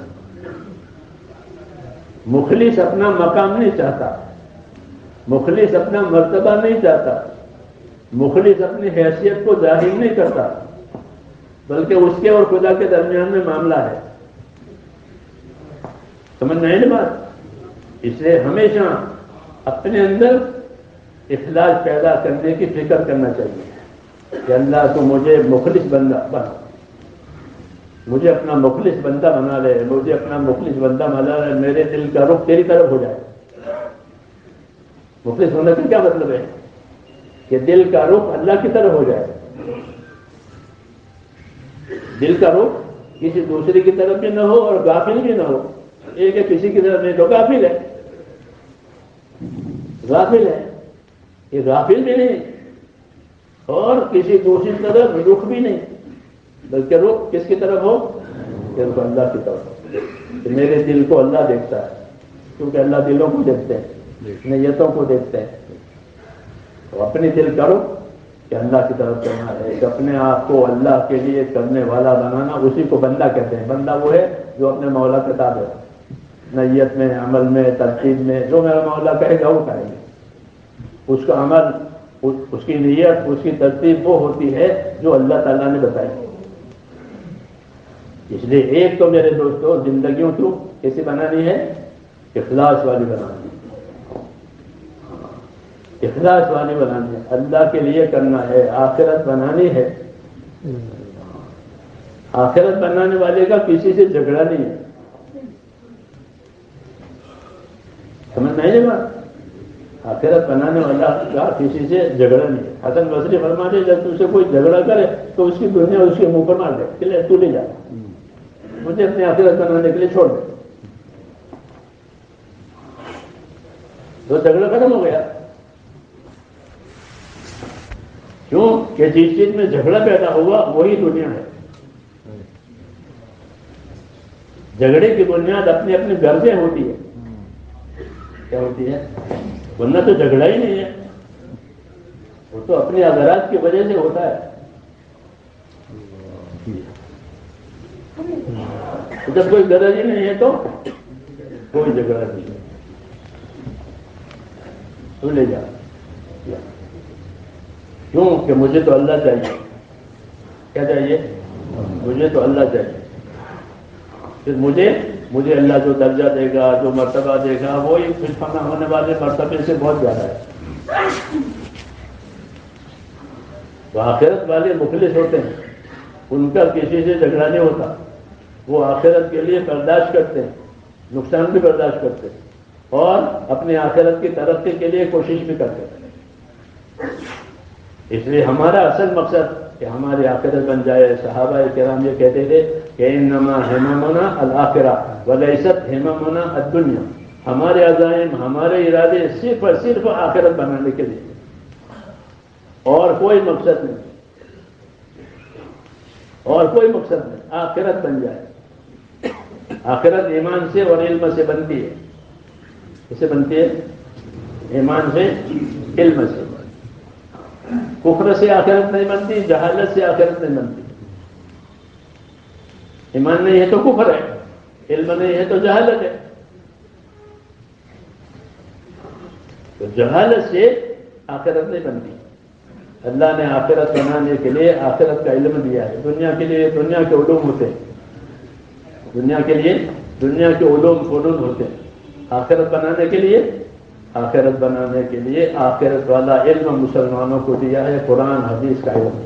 مخلص اپنا مقام نہیں چاہتا، مخلص اپنا مرتبہ نہیں چاہتا، مخلص اپنی حیثیت کو ظاہر نہیں کرتا، بلکہ اس کے اور خدا کے درمیان میں معاملہ ہے. سمجھ میں آئی نا بات؟ اس لیے ہمیشہ اپنے اندر اخلاص پیدا کرنے کی فکر کرنا چاہیے کہ اللہ تو مجھے مخلص بندہ بنا، مجھے اپنا مخلص بندہ بنا لے، مجھے اپنا مخلص بندہ بنا لے، میرے دل کا رخ تیری طرف ہو جائے. مخلص ہونے کا کیا مطلب ہے؟ کہ دل کا رخ اللہ کی طرف ہو جائے. دل کا رخ کسی دوسرے کی طرف بھی نہ ہو اور غافل بھی نہ ہو. ایک ہے کسی کی طرف نہیں تو غافل ہے، غافل ہے. یہ غافل بھی نہیں اور کسی دوسری طرف رخ بھی نہیں، بلکہ رخ کس کی طرف ہو؟ کہ رخ اللہ کی طرف ہو. کہ میرے دل کو اللہ دیکھتا ہے، کیونکہ اللہ دلوں کو دیکھتے ہیں، نیتوں کو دیکھتے ہیں. تو اپنی دل کرو کہ اللہ کی طرف کرنا ہے، کہ اپنے آپ کو اللہ کے لیے کرنے والا بنانا. اسی کو بندہ کہتے ہیں. بندہ وہ ہے جو اپنے مولا کے تابع ہے، نیت میں، عمل میں، ترتیب میں. جو میرا مولا کہے گا وہ کریں گے. اس کا عمل، اس کی نیت، اس کی ترتیب وہ ہوتی ہے جو اللہ تعالیٰ نے بتائی. اس لیے ایک تو میرے دوستوں زندگیوں کو کیسی بنانی ہے؟ اخلاص والی بنانی ہے. اخلاص والی بنانی ہے، اللہ کے لیے کرنا ہے، آخرت بنانی ہے. آخرت بنانے والے کا کسی سے جھگڑا نہیں ہے. سمجھ میں نہیں بات؟ آخرت بنانے والا کا کسی سے جھگڑا نہیں ہے. حسن بصری فرماتے جب تم سے کوئی جھگڑا کرے تو اس کی دنیا اس کے منہ پر مار دے کہ لے تو لے جا، مجھے اپنی آخرت بنانے کے لیے چھوڑ دے. تو جھگڑا ختم ہو گیا. کیوں کہ جس چیز میں جھگڑا پیدا ہوا وہی دنیا ہے. جھگڑے کی بنیاد اپنی اپنی غرضیں ہوتی ہے. کیا ہوتی ہے؟ ورنہ تو جھگڑا ہی نہیں ہے، وہ تو اپنی اغراض کی وجہ سے ہوتا ہے. جب کوئی غرض ہی نہیں ہے تو کوئی جھگڑا نہیں ہے. تو لے جا. کیوں کہ مجھے تو اللہ چاہیے. کیا چاہیے؟ مجھے تو اللہ چاہیے. پھر مجھے اللہ جو درجہ دے گا، جو مرتبہ دے گا، وہی پھر فنا ہونے والے مرتبے سے بہت زیادہ ہے. تو آخرت والے مخلص ہوتے ہیں، ان کا کسی سے جھگڑا نہیں ہوتا. وہ آخرت کے لیے برداشت کرتے ہیں، نقصان بھی برداشت کرتے ہیں اور اپنی آخرت کی ترقی کے لیے کوشش بھی کرتے ہیں. اس لیے ہمارا اصل مقصد کہ ہماری آخرت بن جائے. صحابہ کرام یہ کہتے تھے کہ انما ہممنا الآخرہ ولیست ہممنا الدنیا. ہمارے عزائم ہمارے ارادے صرف اور صرف آخرت بنانے کے لیے اور کوئی مقصد نہیں, اور کوئی مقصد نہیں. آخرت بن جائے. آخرت ایمان سے اور علم سے بنتی ہے. کیسے بنتی ہے؟ ایمان سے, علم سے. کفر سے آخرت نہیں بنتی, جہالت سے آخرت نہیں بنتی. ایمان نہیں ہے تو کفر ہے, علم نہیں ہے تو جہالت ہے. تو جہالت سے آخرت نہیں بنتی. اللہ نے آخرت بنانے کے لیے آخرت کا علم دیا ہے. دنیا کے لیے دنیا کے علوم ہوتے ہیں, دنیا کے لیے دنیا کے علوم فنون ہوتے ہیں. آخرت بنانے کے لیے, آخرت بنانے کے لیے آخرت والا علم مسلمانوں کو دیا ہے قرآن حدیث کا علم.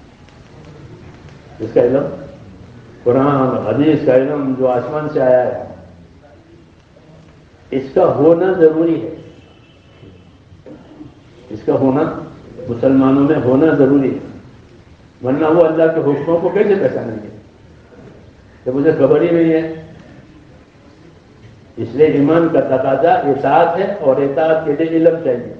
اس کا علم قرآن حدیث کا علم جو آسمان سے آیا ہے, اس کا ہونا ضروری ہے. اس کا ہونا مسلمانوں میں ہونا ضروری ہے, ورنہ وہ اللہ کے حکموں کو کیسے پہچانیں گے کہ مجھے خبر ہی نہیں ہے. اس لیے ایمان کا تقاضا اطاعت ہے, اور اطاعت کے لیے علم چاہیے.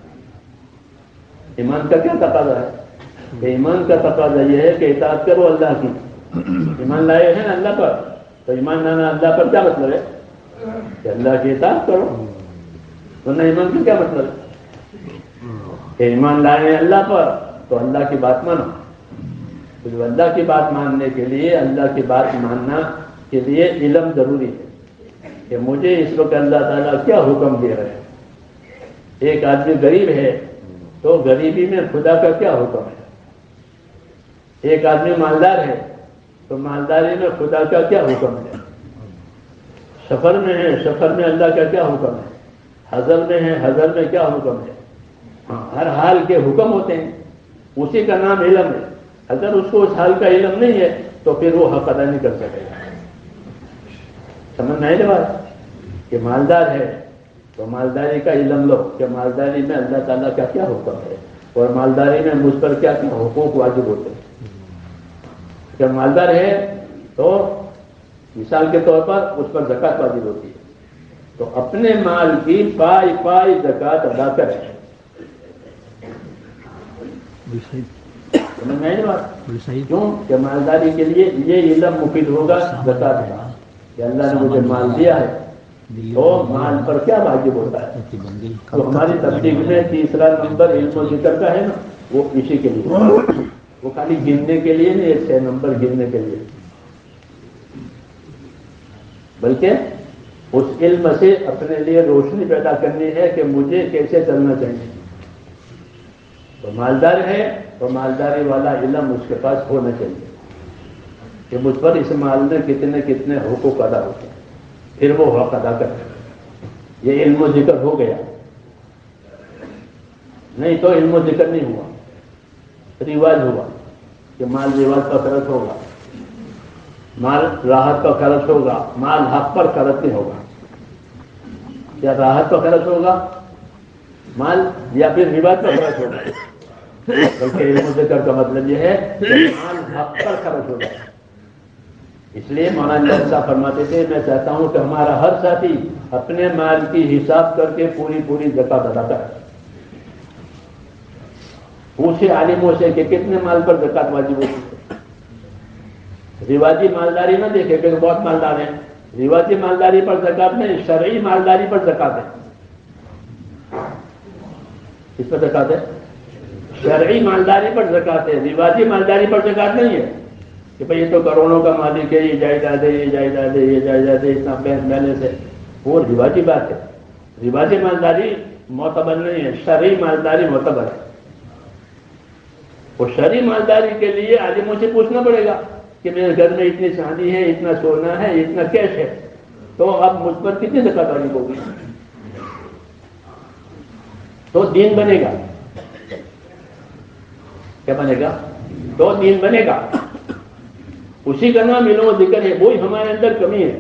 ایمان کا کیا تقاضا ہے؟ کہ ایمان کا تقاضا یہ ہے کہ اطاعت کرو اللہ کی. ایمان لائے ہیں اللہ پر, تو ایمان لانا اللہ پر کیا مطلب ہے؟ کہ اللہ کی اطاعت کرو. ورنہ ایمان کا کیا مطلب ہے؟ کہ ایمان لائے ہیں اللہ پر تو اللہ کی بات مانو. تو اللہ کی بات ماننے کے لیے, اللہ کی بات ماننا کے لیے علم ضروری ہے کہ مجھے اس وقت اللہ تعالیٰ کیا حکم دے رہے ہیں. ایک آدمی غریب ہے تو غریبی میں خدا کا کیا حکم ہے. ایک آدمی مالدار ہے تو مالداری میں خدا کا کیا حکم ہے. سفر میں ہے, سفر میں اللہ کا کیا حکم ہے. حضر میں ہے, حضر میں کیا حکم ہے. ہر حال کے حکم ہوتے ہیں, اسی کا نام علم ہے. اگر اس کو اس حال کا علم نہیں ہے تو پھر وہ حق ادا نہیں کر سکے گا. سمجھ میں آئی نا بات؟ کہ مالدار ہے تو مالداری کا علم لو کہ مالداری میں اللہ تعالیٰ کا کیا حکم ہے, اور مالداری میں مجھ پر کیا کیا حقوق واجب ہوتے ہیں. جب مالدار ہے تو مثال کے طور پر اس پر زکوٰۃ واجب ہوتی ہے, تو اپنے مال کی پائی پائی زکوٰۃ ادا کرے. سمجھ میں آئی نا بات؟ کیوں کہ مالداری کے لیے یہ علم مفید ہوگا زکوٰۃ کا, کہ اللہ نے مجھے مال دیا ہے تو مال پر کیا واجب ہوتا ہے. تو ہماری تبلیغ میں تیسرا نمبر علم و ذکر کا ہے نا, وہ اسی کے لیے. وہ خالی گننے کے لیے نہیں, 6 نمبر گننے کے لیے, بلکہ اس علم سے اپنے لیے روشنی پیدا کرنی ہے کہ مجھے کیسے چلنا چاہیے. تو مالدار ہے تو مالداری والا علم اس کے پاس ہونا چاہیے کہ مجھ پر اس مال میں کتنے کتنے حقوق ادا ہوتے ہیں, پھر وہ حق ادا کرتے. یہ علم و ذکر ہو گیا. نہیں تو علم و ذکر نہیں ہوا, رواج ہوا کہ مال رواج کا خرچ ہوگا, مال راحت کا خرچ ہوگا, مال حق پر خرچ نہیں ہوگا. کیا راحت کا خرچ ہوگا مال, یا پھر رواج کا خرچ ہوگا؟ بلکہ علم و ذکر کا مطلب یہ ہے کہ مال حق پر خرچ ہوگا. اس لیے مولانا صاحب فرماتے تھے میں چاہتا ہوں کہ ہمارا ہر ساتھی اپنے مال کی حساب کر کے پوری پوری زکوٰۃ ادا کرے. پوچھے عالموں سے کہ کتنے مال پر زکوٰۃ واجب ہوتی ہے. رواجی مالداری نہ دیکھے کہ بہت مالدار ہیں. رواجی مالداری پر زکوٰۃ نہیں, شرعی مالداری پر زکوٰۃ ہے. اس پر زکوٰۃ ہے, شرعی مالداری پر زکوٰۃ ہے, رواجی مالداری پر زکوٰۃ نہیں ہے کہ بھئی یہ تو کروڑوں کا مالک ہے, یہ جائیداد ہے, یہ جائیداد ہے, یہ جائیداد ہے, اتنا بینک بیلنس ہے. وہ رواجی بات ہے. رواجی مالداری معتبر نہیں ہے, شرعی مالداری معتبر ہے. اور شرعی مالداری کے لیے عالموں سے پوچھنا پڑے گا کہ میرے گھر میں اتنی چاندی ہے, اتنا سونا ہے, اتنا کیش ہے, تو اب مجھ پر کتنی زکوٰۃ واجب ہوگی, تو دین بنے گا. کیا بنے گا؟ تو دین بنے گا. اسی کا نام علم و ذکر ہے. وہی ہمارے اندر کمی ہے.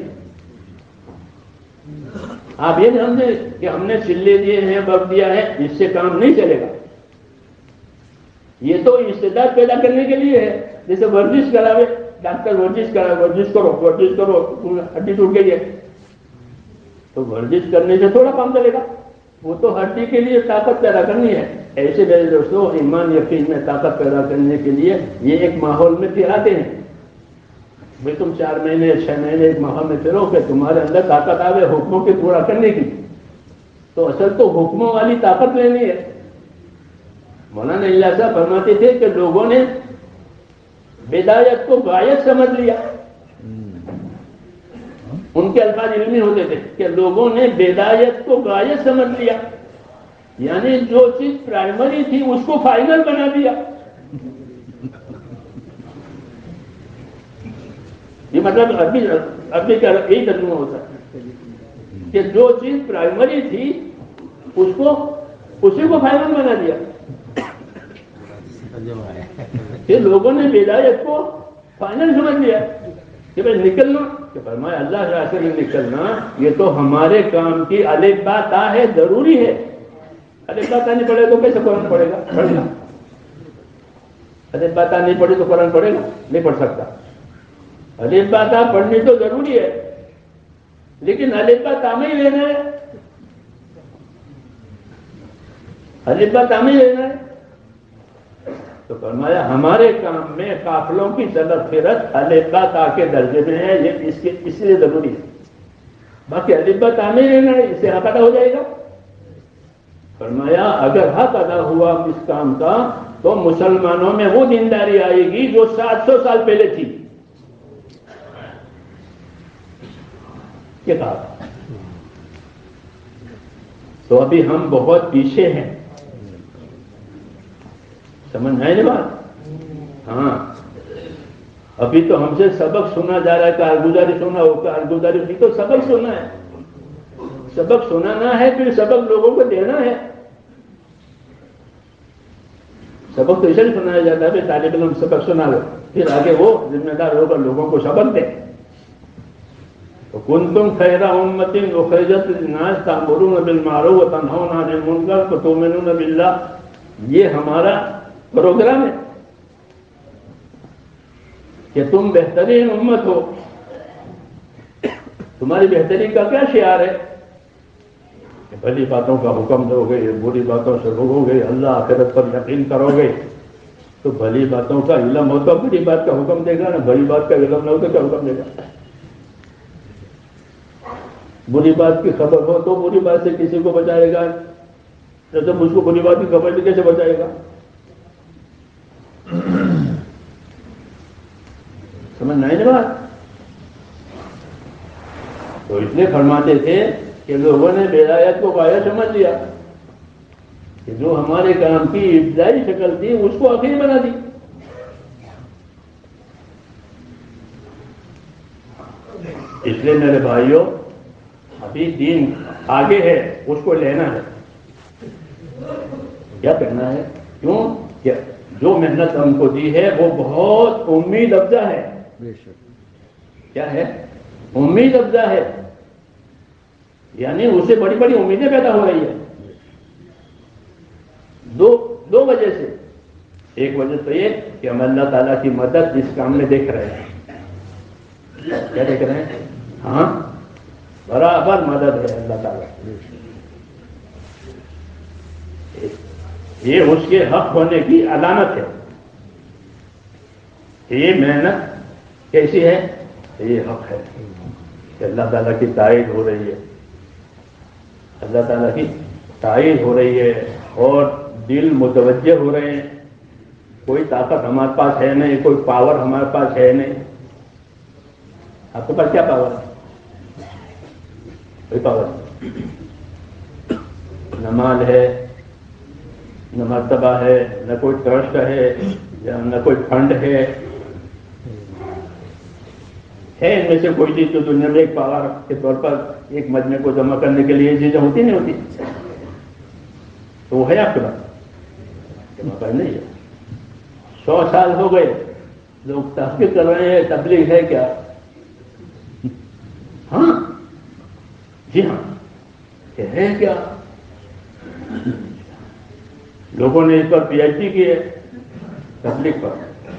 آپ یہ سمجھیں کہ ہم نے چلے دیے ہیں, وقت دیا ہے, اس سے کام نہیں چلے گا. یہ تو استعداد پیدا کرنے کے لیے ہے. جیسے ورزش کراوے ڈاکٹر، ورزش کرا، ورزش کرو، ہڈی ٹوٹ گئی ہے تو ورزش کرنے سے تھوڑا کام چلے گا، وہ تو ہڈی کے لیے طاقت پیدا کرنی ہے. ایسے میرے دوستوں ایمان یقین میں طاقت پیدا کرنے کے لیے یہ ایک ماحول میں پھر آتے ہیں. بھائی تم 4 مہینے 6 مہینے ایک ماحول میں پھرو کہ تمہارے اندر طاقت آوے حکموں کے پورا کرنے کی، تو اصل تو حکموں والی طاقت لینی ہے. مولانا الیاس صاحب فرماتے تھے کہ لوگوں نے بدایت کو غایت سمجھ لیا. ان کے الفاظ علمی ہوتے تھے کہ لوگوں نے بدایت کو غایت سمجھ لیا، یعنی جو چیز پرائمری تھی اس کو فائنل بنا دیا. یہ مطلب ابھی کا یہی ترجمہ ہوتا ہے کہ جو چیز پرائمری تھی اسی کو فائنل بنا دیا. کہ لوگوں نے بدایت کو فائنل سمجھ لیا کہ بھائی نکلنا، کہ فرمایا اللہ کے راستے میں نکلنا یہ تو ہمارے کام کی الف با تا ہے، ضروری ہے. الف با تا نہیں پڑھے تو کیسے قرآن پڑھے گا؟ الف با تا نہیں پڑھی تو قرآن پڑھے گا؟ نہیں پڑھ سکتا. الف با تا پڑھنی تو ضروری ہے، لیکن الف با تا میں ہی لینا ہے. الف با تا میں ہی لینا ہے. تو فرمایا ہمارے کام میں قافلوں کی طرف فرت الف با تا کے درجے میں ہے، یہ اس لیے ضروری ہے. باقی الف با تا میں لینا ہے، اس سے حق ادا ہو جائے گا. فرمایا اگر حق ادا ہوا اس کام کا تو مسلمانوں میں وہ دینداری آئے گی جو 700 سال پہلے تھی. کیا کہا؟ تو ابھی ہم بہت پیچھے ہیں. سمجھ آئے نا بات؟ ہاں ابھی تو ہم سے سبق سنا جا رہا ہے، کارگزاری سنا ہو، کارگزاری بھی تو سبق سنا ہے. سبق سنانا ہے پھر سبق لوگوں کو دینا ہے. سبق تو اسے سنایا جاتا ہے، طالب علم سبق سنا لو پھر آگے وہ ذمہ دار ہو کر لوگوں کو سبق دے. کنتم خیر امۃ اخرجت للناس تأمرون بالمعروف وتنہون عن المنکر وتؤمنون باللہ. یہ ہمارا پروگرام ہے کہ تم بہترین امت ہو. تمہاری بہتری کا کیا شعار ہے؟ کہ بھلی باتوں کا حکم دو گے، بری باتوں سے روکو گے، اللہ آخرت پر یقین کرو گے. تو بھلی باتوں کا علم ہو تو بری بات کا حکم دے گا نا، بری بات کا علم نہ ہو تو کیا حکم دے گا؟ بری بات کی خبر ہو تو بری بات سے کسی کو بچائے گا، جب مجھ کو بری بات کی خبر کیسے بچائے گا؟ سمجھ نہیں بات؟ تو اس لیے فرماتے تھے کہ لوگوں نے بدایت کو غایت سمجھ لیا کہ جو ہمارے کام کی ابتدائی شکل تھی اس کو آخری بنا دی. اس لیے میرے بھائیوں ابھی دین آگے ہے، اس کو لینا ہے. کیا کرنا ہے؟ کیوں کہ جو محنت ہم کو دی ہے وہ بہت امید افزا ہے. کیا ہے؟ امید افزا ہے، یعنی اسے بڑی بڑی امیدیں پیدا ہو رہی ہے. دو وجہ سے. ایک وجہ تو یہ کہ ہم اللہ تعالیٰ کی مدد اس کام میں دیکھ رہے ہیں. کیا دیکھ رہے ہیں؟ ہاں برابر مدد ہے اللہ تعالیٰ. یہ اس کے حق ہونے کی علامت ہے. یہ محنت کیسی ہے؟ یہ حق ہے کہ اللہ تعالیٰ کی تائید ہو رہی ہے. اللہ تعالیٰ کی تائید ہو رہی ہے اور دل متوجہ ہو رہے ہیں. کوئی طاقت ہمارے پاس ہے نہیں، کوئی پاور ہمارے پاس ہے نہیں. آپ کے پاس کیا پاور ہے؟ کوئی پاور نہیں. نہ مال ہے، نہ مرتبہ ہے، نہ کوئی ٹرسٹ ہے، نہ کوئی فنڈ ہے. ان میں سے کوئی چیز تو دنیا میں ایک پاور کے طور پر ایک مجمع کو جمع کرنے کے لیے چیزیں ہوتی نہیں ہوتی؟ تو وہ ہے آپ کے پاس؟ جمع کر نہیں ہے. 100 سال ہو گئے لوگ تحقیق کر رہے ہیں تبلیغ ہے کیا؟ ہاں جی ہاں کہ ہے کیا؟ لوگوں نے اس پر پی ایچ ڈی کی ہے. تبلیغ پر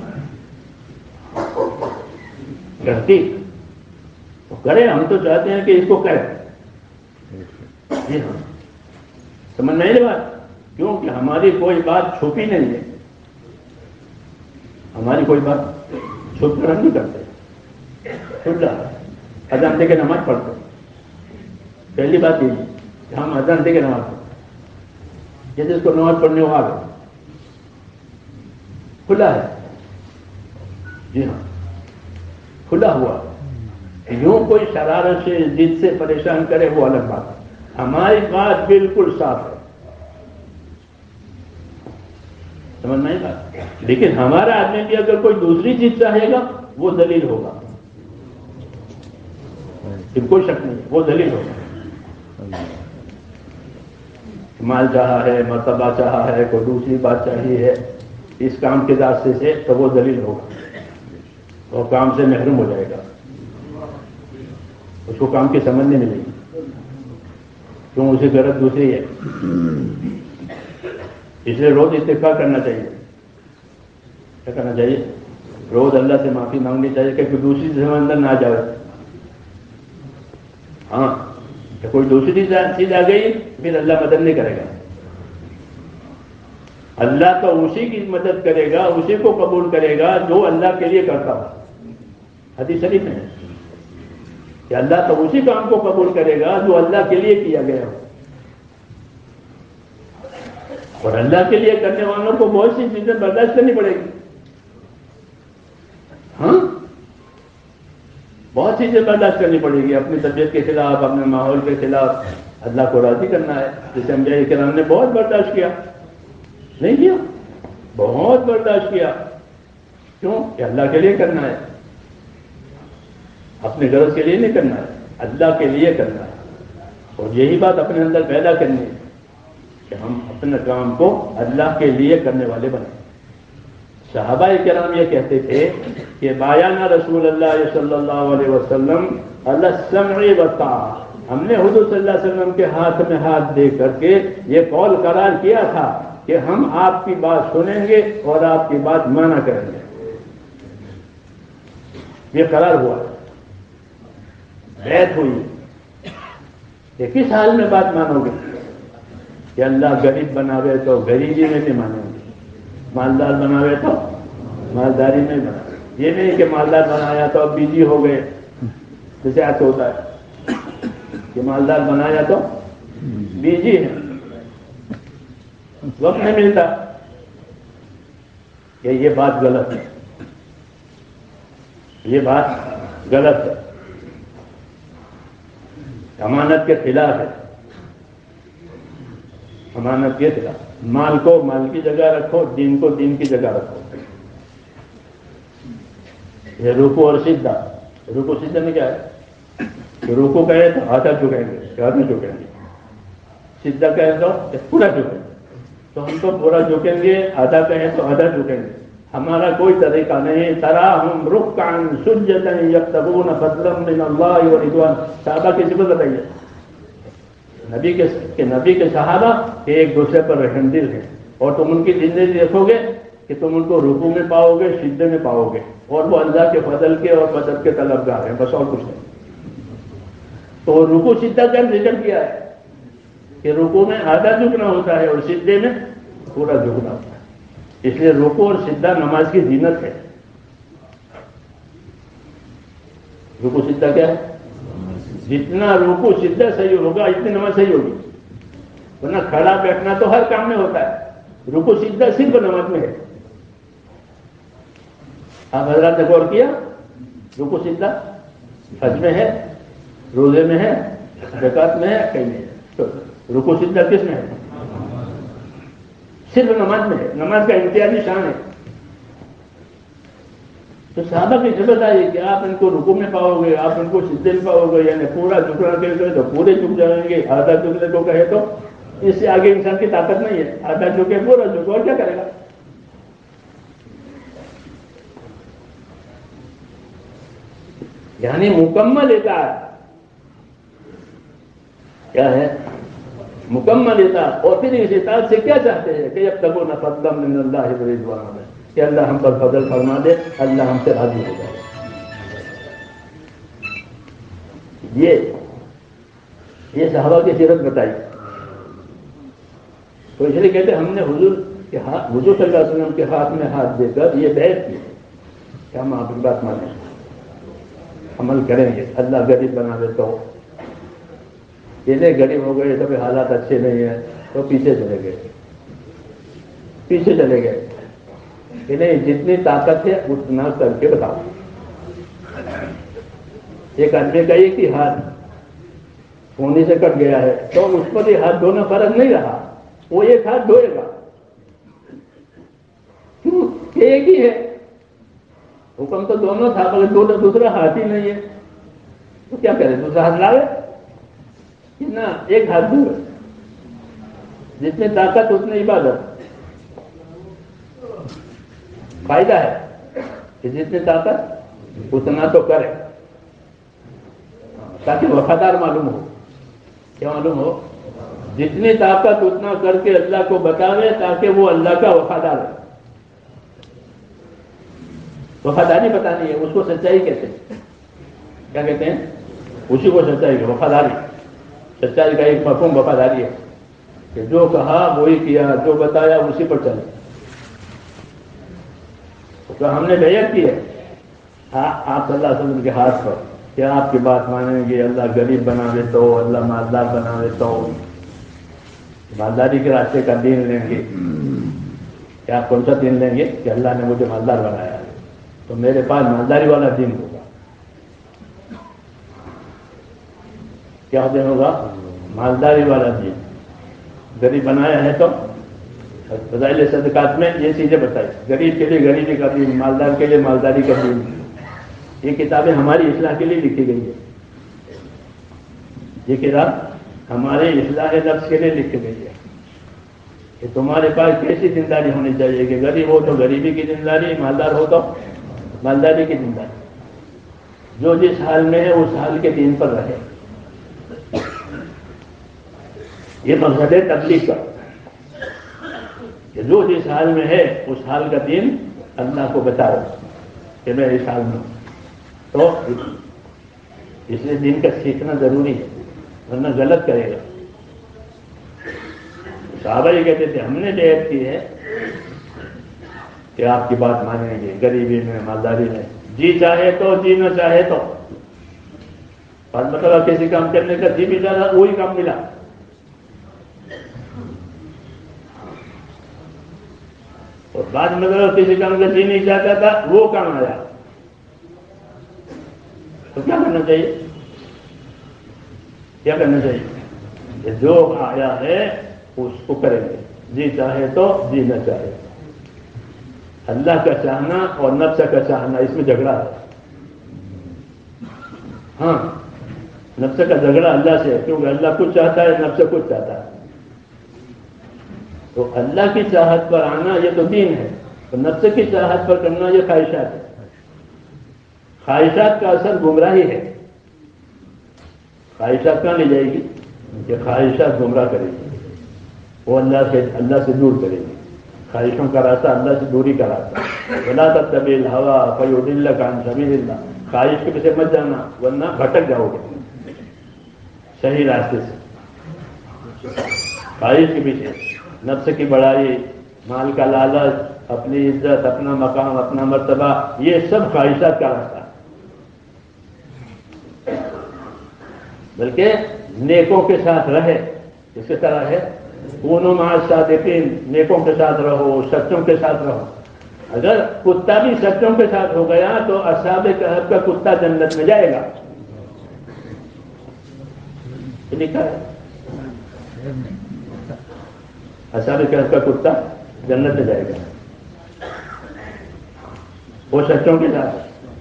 کرتی تو کرے، ہم تو چاہتے ہیں کہ اس کو کرے. جی ہاں، سمجھ نہیں بات، کیونکہ ہماری کوئی بات چھپی نہیں ہے، ہماری کوئی بات چھپ کر ہم نہیں کرتے. کھلا اذان دے کے نماز پڑھتے، پہلی بات یہ کہ ہم اذان دے کے نماز پڑھتے، جیسے اس کو نماز پڑھنے ہوا گئے کھلا ہے. جی ہاں کھلا ہوا. یوں کوئی شرارت سے ضد سے پریشان کرے وہ الگ بات ہے، ہماری بات بالکل صاف ہے. سمجھ نہیں بات. لیکن ہمارا آدمی بھی اگر کوئی دوسری چیز چاہے گا وہ دلیل ہوگا، کوئی شک نہیں، وہ دلیل ہوگا. مال چاہا ہے، مرتبہ چاہا ہے، کوئی دوسری بات چاہیے ہے اس کام کے راستے سے، تو وہ دلیل ہوگا، وہ کام سے محروم ہو جائے گا، اس کو کام کی سمجھ نہیں ملے گی، کیوں اسے غرض دوسری ہے. اس لیے روز استغفار کرنا چاہیے. کیا کرنا چاہیے؟ روز اللہ سے معافی مانگنی چاہیے کہ کوئی دوسری چیز ہمارے اندر نہ آ جائے. ہاں کہ کوئی دوسری چیز آ گئی پھر اللہ مدد نہیں کرے گا. اللہ تو اسی کی مدد کرے گا، اسی کو قبول کرے گا جو اللہ کے لیے کرتا ہو. حدیث شریف میں ہے کہ اللہ تو اسی کام کو قبول کرے گا جو اللہ کے لیے کیا گیا ہو. اور اللہ کے لیے کرنے والوں کو بہت سی چیزیں برداشت کرنی پڑے گی. ہاں بہت چیزیں برداشت کرنی پڑے گی، اپنی طبیعت کے خلاف، اپنے ماحول کے خلاف. اللہ کو راضی کرنا ہے، جیسے انبیاء کرام نے بہت برداشت کیا، نہیں کیا؟ بہت برداشت کیا. کیوں؟ کہ اللہ کے لیے کرنا ہے، اپنے غرض کے لیے نہیں کرنا ہے، اللہ کے لیے کرنا ہے. اور یہی بات اپنے اندر پیدا کرنی ہے کہ ہم اپنے کام کو اللہ کے لیے کرنے والے بنیں. صحابہ کرام یہ کہتے تھے کہ بایانا رسول اللہ صلی اللہ علیہ وسلم علی السمع والطاعہ، ہم نے حضور صلی اللہ علیہ وسلم کے ہاتھ میں ہاتھ دے کر کے یہ قول قرار کیا تھا کہ ہم آپ کی بات سنیں گے اور آپ کی بات مانا کریں گے. یہ قرار ہوا، بیعت ہوئی. یہ کس حال میں بات مانو گے؟ کہ اللہ غریب بناوے تو غریبی میں نہیں مانیں گے، مالدار بناوے تو مالداری میں بنا. یہ نہیں کہ مالدار بنایا تو اب بیجی ہو گئے، جیسے ایسا ہوتا ہے کہ مالدار بنایا تو بیجی ہے، وقت نہیں ملتا. کہ یہ بات غلط ہے، یہ بات غلط ہے، امانت کے خلاف ہے. امانت کے خلاف. مال کو مال کی جگہ رکھو، دین کو دین کی جگہ رکھو. یہ رکوع اور سجدہ. رکوع سجدہ میں کیا ہے کہ رکوع کہے تو آدھا جھکیں گے، آدھا جھکیں گے. سجدہ کہے تو پورا جھکیں گے. تو ہم تو پورا جھکیں گے، آدھا کہیں تو آدھا جھکیں گے. ہمارا کوئی طریقہ نہیں. تراہم رکعا سجدا یبتغون فضلا من اللہ ورضوان. صحابہ کی صفت بتائیے. نبی کے صحابہ کہ ایک دوسرے پر رحم دل ہیں، اور تم ان کی زندگی دیکھو گے کہ تم ان کو رکوع میں پاؤ گے، سجدے میں پاؤ گے، اور وہ اللہ کے فضل کے اور مدد کے طلبگار ہیں، بس اور کچھ نہیں. تو رکوع سجدہ کا ذکر کیا ہے کہ رکوع میں آدھا جھکنا ہوتا ہے اور سجدے میں پورا جھکنا ہوتا ہے. اس لیے رکوع اور سجدہ نماز کی زینت ہے. رکوع سجدہ کیا ہے؟ جتنا رکوع سجدہ صحیح ہوگا اتنی نماز صحیح ہوگی. ورنہ کھڑا بیٹھنا تو ہر کام میں ہوتا ہے، رکوع سجدہ صرف نماز میں ہے. آپ حضرات نے غور کیا؟ رکوع سجدہ حج میں ہے، روزے میں ہے، زکات میں ہے، کہیں نہیں ہے. تو رکوع سجدہ کس میں ہے؟ صرف نماز میں ہے. نماز کا امتیازی شان ہے. تو صحابہ کی ضرورت آئی کہ آپ ان کو رکوع میں پاؤ گے، آپ ان کو سجدے میں پاؤ گے، یعنی پورا جھکنا کہے تو پورے جھک جائیں گے، آدھا جھکنے کو کہے تو اس سے آگے انسان کی طاقت نہیں ہے. آدھا جھکے پورا جھکے، اور کیا کرے گا؟ یعنی مکمل اطاعت. کیا ہے؟ مکمل اطاعت. اور پھر اس اطاعت سے کیا چاہتے ہیں کہ یبتغون فضلا من اللہ ورضوانا. کہ اللہ ہم پر فضل فرما دے، اللہ ہم سے راضی ہو جائے۔ یہ صحابہ کی سیرت بتائی۔ تو اس لیے کہتے ہیں ہم نے حضور صلی اللہ علیہ وسلم کے ہاتھ میں ہاتھ دے کر یہ بیعت کی کہ ہم آپ کی بات مانیں، عمل کریں گے، اللہ غریب بنا دے تو یہ نہیں غریب ہو گئے تو حالات اچھے نہیں ہیں تو پیچھے چلے گئے کہ نہیں، جتنی طاقت ہے اتنا کر کے بتاؤ۔ ایک آدمی کا ایک ہی ہاتھ کونی سے کٹ گیا ہے تو اس پر یہ ہاتھ دھونا فرض نہیں رہا، وہ ایک ہاتھ دھوئے گا، کیوں کہ ایک ہی ہے، حکم تو دونوں تھا مگر دوسرا ہاتھ ہی نہیں ہے تو کیا کرے، دوسرا ہاتھ لاوے نہ، ایک ہاتھ دھوئے، جتنی طاقت اتنی عبادت۔ فائدہ ہے کہ جتنی طاقت اتنا تو کرے تاکہ وفادار معلوم ہو۔ کیا معلوم ہو؟ جتنی طاقت اتنا کر کے اللہ کو بتاوے تاکہ وہ اللہ کا وفادار ہے۔ وفاداری بتانی ہے، اس کو سچائی کہتے ہیں۔ کیا کہتے ہیں؟ اسی کو سچائی ہے، وفاداری۔ سچائی کا ایک مفہوم وفاداری ہے کہ جو کہا وہی کیا، جو بتایا اسی پر چلے۔ تو ہم نے بیعت کی ہے آپ صلی اللہ علیہ وسلم کے ہاتھ پر کہ آپ کی بات مانیں گے، اللہ غریب بنا دیتا ہو، اللہ مالدار بنا دیتا ہو، مالداری کے راستے کا دین لیں گے۔ کیا کون سا دین لیں گے؟ کہ اللہ نے مجھے مالدار بنایا ہے تو میرے پاس مالداری والا دین ہوگا۔ کیا دین ہوگا؟ مالداری والا دین۔ غریب بنایا ہے تو فضائل صدقات میں یہ چیزیں بتائی، غریب کے لیے غریبی کا دین، مالدار کے لیے مالداری کا دین۔ یہ کتابیں ہماری اصلاح کے لیے لکھی گئی ہے، یہ کتاب ہمارے اصلاح نفس کے لیے لکھی گئی ہے کہ تمہارے پاس کیسی زندگی ہونی چاہیے کہ غریب ہو تو غریبی کی زندگی، مالدار ہو تو مالداری کی زندگی، جو جس حال میں ہے اس حال کے دین پر رہے۔ یہ مقصد ہے تبلیغ کا کہ جو جس حال میں ہے اس حال کا دین اللہ کو بتاؤ کہ میں اس حال میں ہوں۔ تو اس لیے دین کا سیکھنا ضروری ہے، ورنہ غلط کرے گا۔ صحابہ یہ کہتے تھے ہم نے بیعت کی ہے کہ آپ کی بات مانیں گے، غریبی میں، مالداری میں، جی چاہے تو جی نہ چاہے تو۔ بات مطلب کسی کام کرنے کا جی بھی چاہا وہی کام ملا، اور بعد میں اگر کسی کام کا جی نہیں چاہتا تھا وہ کام آیا تو کیا کرنا چاہیے؟ کیا کرنا چاہیے کہ جو آیا ہے اس کو کریں گے، جی چاہے تو جی نہ چاہے۔ اللہ کا چاہنا اور نفس کا چاہنا، اس میں جھگڑا ہے۔ ہاں، نفس کا جھگڑا اللہ سے ہے، کیونکہ اللہ کچھ چاہتا ہے، نفس کچھ چاہتا ہے۔ تو اللہ کی چاہت پر آنا یہ تو دین ہے، تو نفس کی چاہت پر کرنا یہ خواہشات ہے۔ خواہشات کا اثر گمراہی ہے۔ خواہشات کہاں لے جائے گی؟ کہ خواہشات گمراہ کرے گی، وہ اللہ سے دور کرے گی۔ خواہشوں کا راستہ اللہ سے دوری کا راستہ۔ وَلَا تَتَّبِعِ الْهَوَىٰ فَيُضِلَّكَ عَن سَبِيلِ اللَّهِ۔ خواہش کے پیچھے مت جانا ورنہ بھٹک جاؤ گے صحیح راستے سے۔ خواہش کے پیچھے، نفس کی بڑائی، مال کا لالچ، اپنی عزت، اپنا مقام، اپنا مرتبہ، یہ سب خواہشات کا راستہ ہے۔ بلکہ نیکوں کے ساتھ رہے، اس کی طرح ہے کونوا مع الصادقین، نیکوں کے ساتھ رہو، سچوں کے ساتھ رہو۔ اگر کتا بھی سچوں کے ساتھ ہو گیا تو اصحاب کہف کا کتا جنت میں جائے گا، لکھا ہے اصحاب کہف کا کتا جنت میں جائے گا، وہ سچوں کے ساتھ۔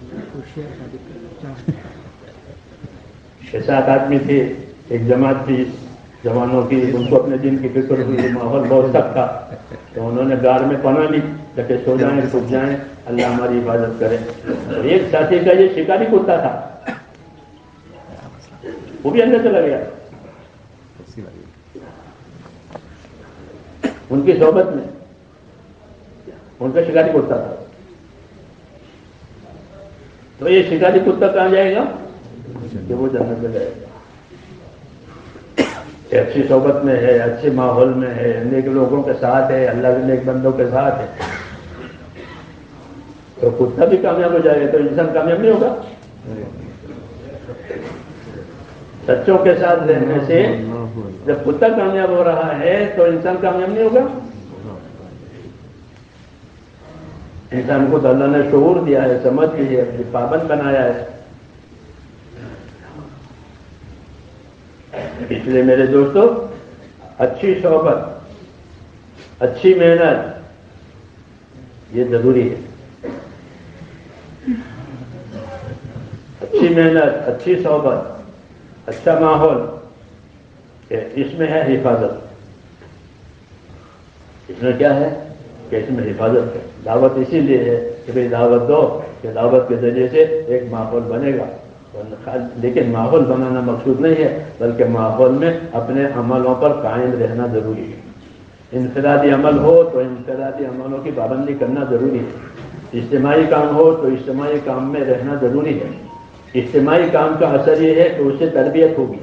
6-7 آدمی تھے، ایک جماعت تھی جوانوں کی، ان کو اپنے دین کی فکر ہوئی، ماحول بہت سخت تھا تو انہوں نے غار میں پناہ لی کہ سو جائیں چھپ جائیں، اللہ ہماری حفاظت کرے۔ تو ایک ساتھی کا یہ شکاری کتا تھا، وہ بھی اندر چلا گیا ان کی صحبت میں۔ ان کا شکاری کتا تھا. تو یہ شکاری کتا کہاں جائے گا کہ وہ جنت میں جائے گا. اچھی صحبت میں ہے, اچھے ماحول میں ہے, نیک لوگوں کے ساتھ ہے, اللہ کے نیک بندوں کے ساتھ ہے, تو کتا بھی کامیاب ہو جائے گا. تو انسان کامیاب نہیں ہوگا؟ سچوں کے ساتھ رہنے سے جب کتا کامیاب ہو رہا ہے تو انسان کامیاب نہیں ہوگا. انسان کو تو اللہ نے شعور دیا ہے, سمجھ دی ہے, پابند بنایا ہے. اس لیے میرے دوستو, اچھی صحبت, اچھی محنت یہ ضروری ہے. اچھی محنت, اچھی صحبت, اچھا ماحول, اس میں ہے حفاظت. اس میں کیا ہے کہ اس میں حفاظت ہے. دعوت اسی لیے ہے کہ بھئی دعوت دو, کہ دعوت کے ذریعے سے ایک ماحول بنے گا. لیکن ماحول بنانا مقصود نہیں ہے, بلکہ ماحول میں اپنے عملوں پر قائم رہنا ضروری ہے. انفرادی عمل ہو تو انفرادی عملوں کی پابندی کرنا ضروری ہے. اجتماعی کام ہو تو اجتماعی کام میں رہنا ضروری ہے. اجتماعی کام کا اثر یہ ہے کہ اس سے تربیت ہوگی.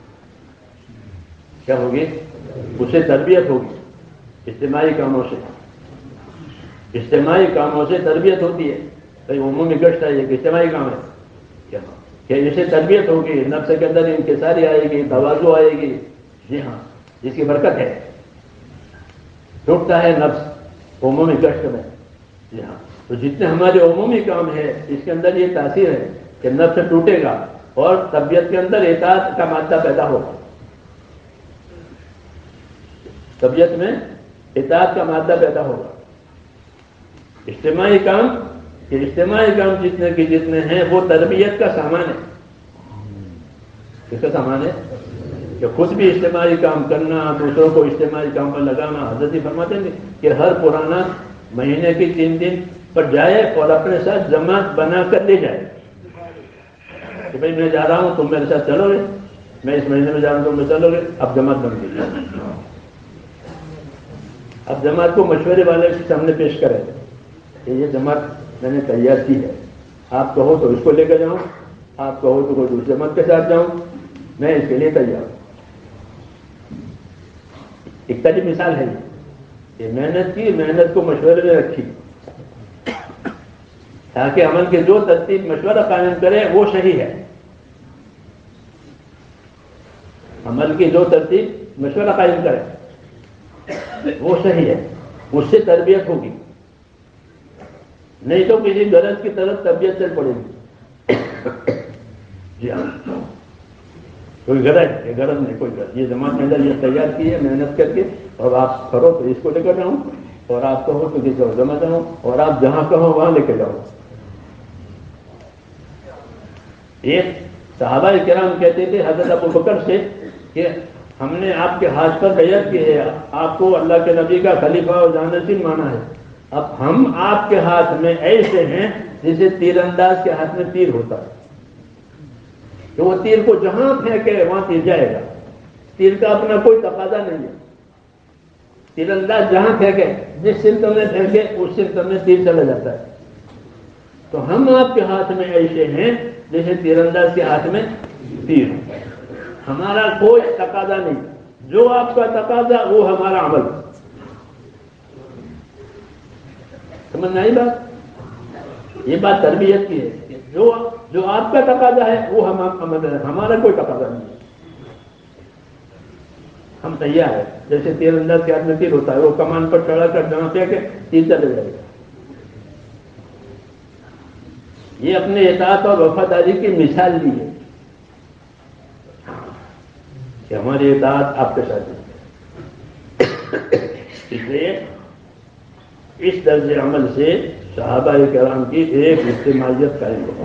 کیا ہوگی؟ اس سے تربیت ہوگی. اجتماعی کاموں سے, اجتماعی کاموں سے تربیت ہوتی ہے. تو عمومی گشت ہے, یہ اجتماعی کام ہے کہ اس سے تربیت ہوگی, نفس کے اندر انکساری آئے گی, تواضع آئے گی. جی ہاں, جس کی برکت ہے. ٹوٹتا ہے نفس عمومی گشت میں. جی ہاں, تو جتنے ہمارے عمومی کام ہے اس کے اندر یہ تاثیر ہے کہ نفس ٹوٹے گا اور طبیعت کے اندر اطاعت کا مادہ پیدا ہوگا. طبیعت میں اطاعت کا مادہ پیدا ہوگا. اجتماعی کام, کہ اجتماعی کام جتنے کی جتنے ہیں وہ تربیت کا سامان ہے. کس کا سامان ہے؟ کہ خود بھی اجتماعی کام کرنا, دوسروں کو اجتماعی کام پر لگانا. حضرت فرماتے ہیں کہ ہر پرانا مہینے کی 3 دن پر جائے اور اپنے ساتھ جماعت بنا کر لے جائے کہ بھئی میں جا رہا ہوں, تم میرے ساتھ چلو گے. میں اس مہینے میں جا رہا ہوں, تم میں چلو گے. اب جماعت بن گئی. اب جماعت کو مشورے والے کے سامنے پیش کریں کہ یہ جماعت میں نے تیار کی ہے, آپ کہو تو اس کو لے کر جاؤں, آپ کہو تو کوئی دوسری جماعت کے ساتھ جاؤں, میں اس کے لیے تیار ہوں. ایک طرح مثال ہے یہ محنت کی, محنت کو مشورے میں رکھی تاکہ عمل کے جو ترتیب مشورہ قائم کرے وہ صحیح ہے. عمل کی جو ترتیب مشورہ قائم کرے وہ صحیح ہے, اس سے تربیت ہوگی. نہیں تو کسی غرض کی طرف تربیت چل پڑے گی. جی ہاں, کوئی غرض ہے, غرض نہیں, کوئی غرض. یہ جماعت کے اندر یہ تیار کی ہے محنت کر کے, اور آپ کرو تو اس کو لے کر جاؤں, اور آپ کہو تو کسی اور جمع جاؤں, اور آپ جہاں کہو وہاں لے کے جاؤ. ایک صحابہ کرام کہتے تھے حضرت ابو بکر سے کہ ہم نے آپ کے ہاتھ پر بیعت کی ہے, آپ کو اللہ کے نبی کا خلیفہ اور جانشین مانا ہے. اب ہم آپ کے ہاتھ میں ایسے ہیں جیسے تیر انداز کے ہاتھ میں تیر ہوتا ہے, کہ وہ تیر کو جہاں پھینکے وہاں تیر جائے گا. تیر کا اپنا کوئی تقاضا نہیں ہے. تیر انداز جہاں پھینکے, جس سمت میں پھینکے اس سمت میں تیر چلا جاتا ہے. تو ہم آپ کے ہاتھ میں ایسے ہیں جیسے تیر انداز کے ہاتھ میں تیر. ہمارا کوئی تقاضا نہیں, جو آپ کا تقاضا وہ ہمارا عمل. سمجھ آئی بات؟ یہ بات تربیت کی ہے. جو آپ کا تقاضا ہے وہ ہمارا کوئی تقاضا نہیں ہے. ہم تیار ہیں, جیسے تیر انداز کے ہاتھ میں تیر ہوتا ہے, وہ کمان پر چڑھا کر جہاں پہ کہ تیر چلے جائے گا. یہ اپنے اطاعت اور وفاداری کی مثال دی ہے کہ ہماری اطاعت آپ کے ساتھ ہے. اس لیے اس طرز عمل سے صحابہ کرام کی ایک اجتماعیت قائم ہو گئی.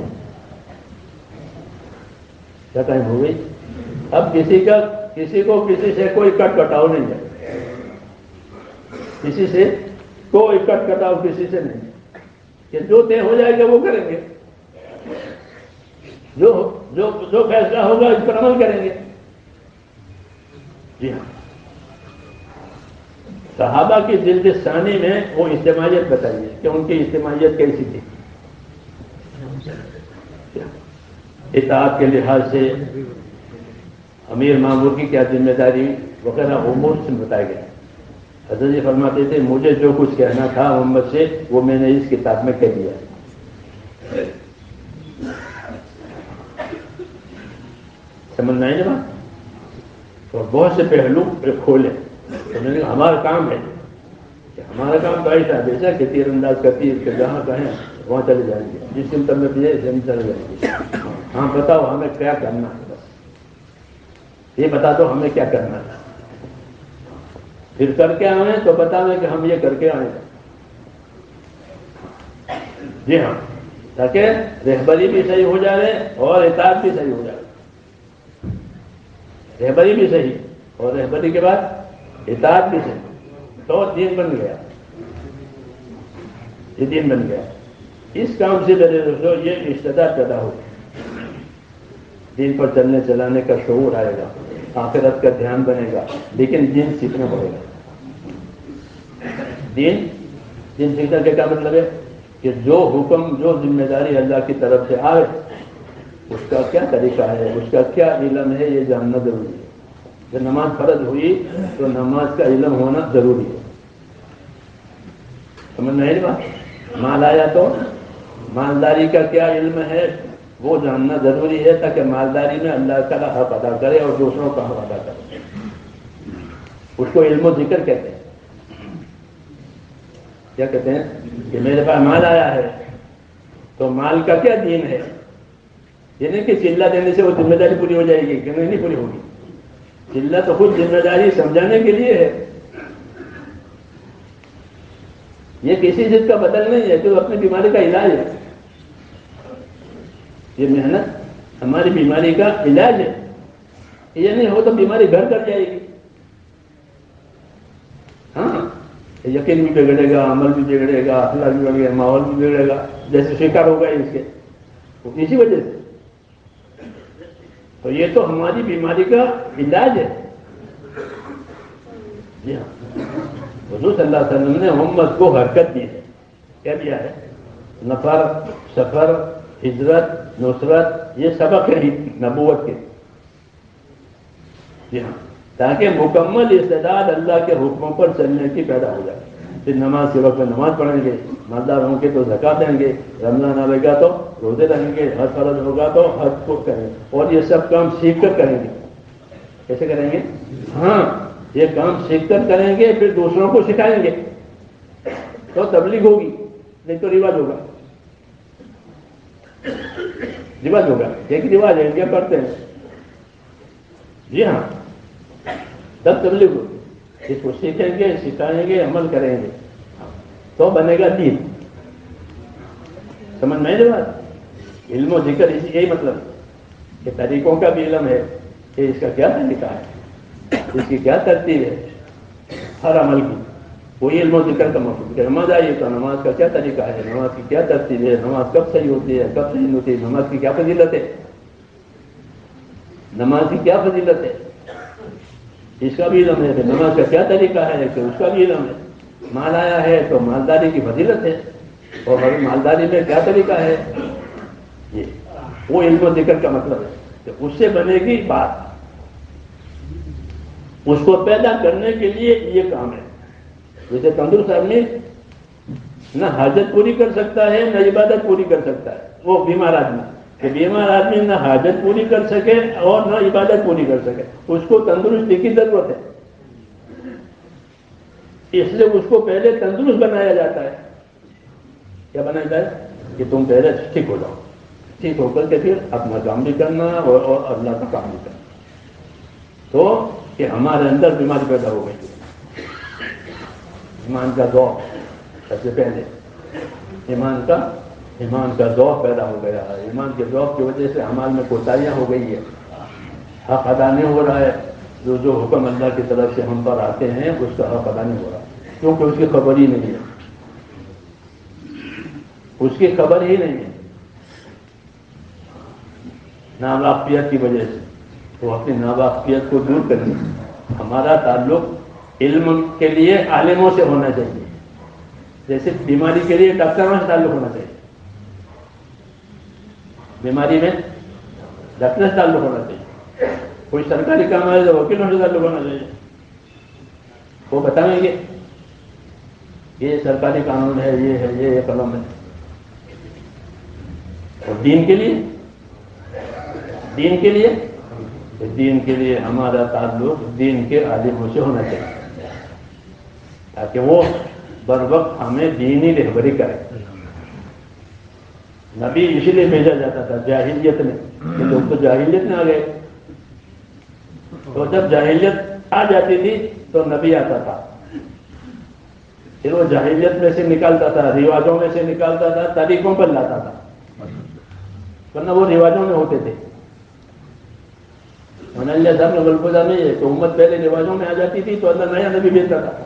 کیا قائم ہو گئی؟ اب کسی کو کسی سے کوئی کٹ کٹاؤ نہیں ہے. کسی سے کوئی کٹ کٹاؤ کسی سے نہیں, کہ جو طے ہو جائے گا وہ کریں گے, جو فیصلہ ہوگا اس پر عمل کریں گے. جی ہاں, صحابہ کی جلد ثانی میں وہ اجتماعیت بتائیے کہ ان کی اجتماعیت کیسی تھی. اطاعت کے لحاظ سے امیر مامور کی کیا ذمہ داری وغیرہ امور سے بتایا گیا. حضرت جی فرماتے تھے مجھے جو کچھ کہنا تھا محمد سے وہ میں نے اس کتاب میں کہہ دیا. سمجھ میں آئی نا بات. اور بہت سے پہلو کھولے. ہمارا کام ہے کہ ہمارا کام تو ایسا بیچا کہ تیر انداز کرتی ہے کہ جہاں کہیں وہاں چلے جائیں گے, جس سمت میں بھی چلے جائیں گے. ہاں بتاؤ ہمیں کیا کرنا ہے, بس یہ بتا دو ہمیں کیا کرنا ہے. پھر کر کے آئیں تو بتا دیں کہ ہم یہ کر کے آئیں. جی ہاں, تاکہ رہبری بھی صحیح ہو جائے اور اطاعت بھی صحیح ہو جائے. رہبری بھی صحیح اور رہبری کے بعد اطاعت بھی صحیح, تو دین بن گیا. یہ دین بن گیا. اس کام سے میرے دوستوں یہ استعداد پیدا ہو, دین پر چلنے چلانے کا شعور آئے گا, آخرت کا دھیان بنے گا. لیکن دین سیکھنا پڑے گا. دین سیکھنا کا کیا مطلب ہے کہ جو حکم جو ذمہ داری اللہ کی طرف سے آئے اس کا کیا طریقہ ہے, اس کا کیا علم ہے, یہ جاننا ضروری ہے. جب نماز فرض ہوئی تو نماز کا علم ہونا ضروری ہے. سمجھ میں آئی بات. مال آیا تو مالداری کا کیا علم ہے وہ جاننا ضروری ہے, تاکہ مالداری میں اللہ تعالیٰ حق ادا کرے اور دوسروں کا حق ادا کرے. اس کو علم و ذکر کہتے ہیں. کیا کہتے ہیں کہ میرے پاس مال آیا ہے تو مال کا کیا دین ہے. یہ نہیں کہ چلہ دینے سے وہ ذمہ داری پوری ہو جائے گی, کہ نہیں پوری ہوگی. چلہ تو خود ذمہ داری سمجھانے کے لیے ہے. یہ کسی چیز کا بدل نہیں ہے, تو اپنی بیماری کا علاج ہے. یہ محنت ہماری بیماری کا علاج ہے. یہ نہیں ہو تو بیماری گھر کر جائے گی. ہاں, یقین بھی بگڑے گا, عمل بھی بگڑے گا, اخلاق بھی بگڑے گا, ماحول بھی بگڑے گا, جیسے شکار ہوگا اس کے اسی وجہ سے. تو یہ تو ہماری بیماری کا علاج ہے. جی ہاں, حضور صلی اللہ علیہ وسلم نے امت کو حرکت دی ہے. کیا دیا ہے؟ نفر, سفر, ہجرت, نصرت, یہ سبق ہے نبوت کے. جی ہاں, تاکہ مکمل استعداد اللہ کے حکموں پر چلنے کی پیدا ہو جائے. پھر نماز کے وقت میں نماز پڑھیں گے, مالدار ہوں گے تو زکات دیں گے, رمضان آئے گا تو روزے رہیں گے, حج فرض ہوگا تو حج کو کریں گے. اور یہ سب کام سیکھ کر کریں گے. کیسے کریں گے؟ ہاں, یہ کام سیکھ کر کریں گے, پھر دوسروں کو سکھائیں گے تو تبلیغ ہوگی. نہیں تو رواج ہوگا. رواج ہوگا, ایک رواج ہے, انڈیا کرتے ہیں. جی ہاں, تب تبلیغ ہوگی. اس کو سیکھیں گے, سکھائیں گے, عمل کریں گے تو بنے گا دین. سمجھ میں نہیں بات. علم و ذکر یہی مطلب ہے کہ طریقوں کا بھی علم ہے کہ اس کا کیا طریقہ ہے, اس کی کیا ترتیب ہے ہر عمل کی. وہی علم و ذکر کا مطلب. نماز آئی تو نماز کا کیا طریقہ ہے, نماز کی کیا ترتیب ہے, نماز کب صحیح ہوتی ہے, کب صحیح نہیں ہوتی ہے, نماز کی کیا فضیلت ہے, نماز کی کیا فضیلت ہے, اس کا بھی علم ہے. نماز کا کیا طریقہ ہے کہ اس کا بھی علم ہے. مال آیا ہے تو مالداری کی فضیلت ہے, اور مالداری میں کیا طریقہ ہے, یہ وہ علم و ذکر کا مطلب ہے. کہ اس سے بنے گی بات. اس کو پیدا کرنے کے لیے یہ کام ہے. جیسے تندرست آدمی نہ حاجت پوری کر سکتا ہے نہ عبادت پوری کر سکتا ہے. وہ بیمار آدمی, کہ بیمار آدمی نہ حاجت پوری کر سکے اور نہ عبادت پوری کر سکے, اس کو تندرستی کی ضرورت ہے. اس لیے اس کو پہلے تندرست بنایا جاتا ہے. کیا بنایا جاتا ہے کہ تم پہلے ٹھیک ہو جاؤ, ٹھیک ہو کر کے پھر اپنا کام بھی کرنا اور اللہ کا کام بھی کرنا. تو کہ ہمارے اندر بیماری پیدا ہو گئی. ایمان کا ذوق, سب سے پہلے ایمان کا ذوق پیدا ہو گیا ہے. ایمان کے ذوق کی وجہ سے اعمال میں کوتاہیاں ہو گئی ہے, حق ادا نہیں ہو رہا ہے. جو حکم اللہ کی طرف سے ہم پر آتے ہیں اس کا حق ادا نہیں ہو رہا, کیونکہ اس کی خبر ہی نہیں ہے. اس کی خبر ہی نہیں ہے. ناواقفیت کی وجہ سے وہ اپنی ناواقفیت کو دور کریں. ہمارا تعلق علم کے لیے عالموں سے ہونا چاہیے، جیسے بیماری کے لیے ڈاکٹروں سے تعلق ہونا چاہیے، بیماری میں ڈاکٹر سے تعلق ہونا چاہیے، کوئی سرکاری کام ہے تو وکیلوں سے تعلق ہونا چاہیے، وہ بتائیں گے یہ سرکاری قانون ہے، یہ قلم ہے۔ اور دین کے لیے ہمارا تعلق دین کے عالموں سے ہونا چاہیے، تاکہ وہ بر وقت ہمیں دینی رہبری کرے۔ نبی اسی لیے بھیجا جاتا تھا جاہلیت میں، کہ لوگ تو جاہلیت میں آ گئے، تو جب جاہلیت آ جاتی تھی تو نبی آتا تھا، پھر وہ جاہلیت میں سے نکالتا تھا، رواجوں میں سے نکالتا تھا، طریقوں پر لاتا تھا، ورنہ وہ رواجوں میں ہوتے تھے۔ اللہ صاحب نے ملفوظہ میں یہ تو امت پہلے رواجوں میں آ جاتی تھی تو اللہ نیا نبی بھیجتا تھا،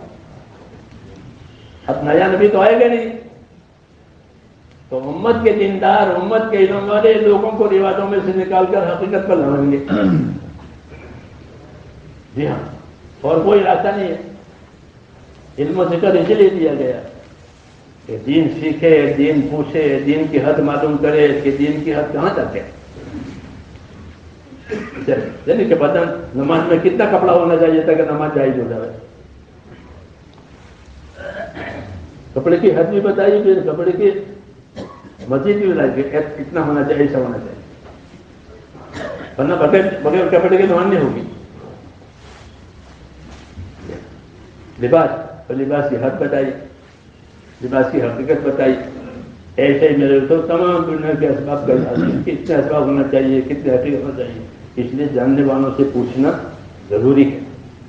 اب نیا نبی تو آئے گا نہیں، تو امت کے دیندار، امت کے علم والے لوگوں کو رواجوں میں سے نکال کر حقیقت پر لائیں گے۔ جی ہاں، اور کوئی راستہ نہیں ہے۔ علم و ذکر اس لیے دیا گیا کہ دین سیکھے، دین پوچھے، دین کی حد معلوم کرے کہ دین کی حد کہاں تک ہے۔ یعنی کہ بدن نماز میں کتنا کپڑا ہونا چاہیے تھا کہ نماز جائز ہو جائے، کپڑے کی حد بھی بتائی، پھر کپڑے کی مزید بھی بتائی کہ کتنا ہونا چاہیے، ایسا ہونا چاہیے، ورنہ بغیر کپڑے کی نماز نہیں ہوگی۔ لباس کی حد بتائی، لباس کی حقیقت بتائی، ایسے ہی میرے تو تمام دنیا کے اسباب کا کتنے اسباب ہونا چاہیے، کتنے حقیقت ہونا چاہیے، اس لیے جاننے والوں سے پوچھنا ضروری ہے۔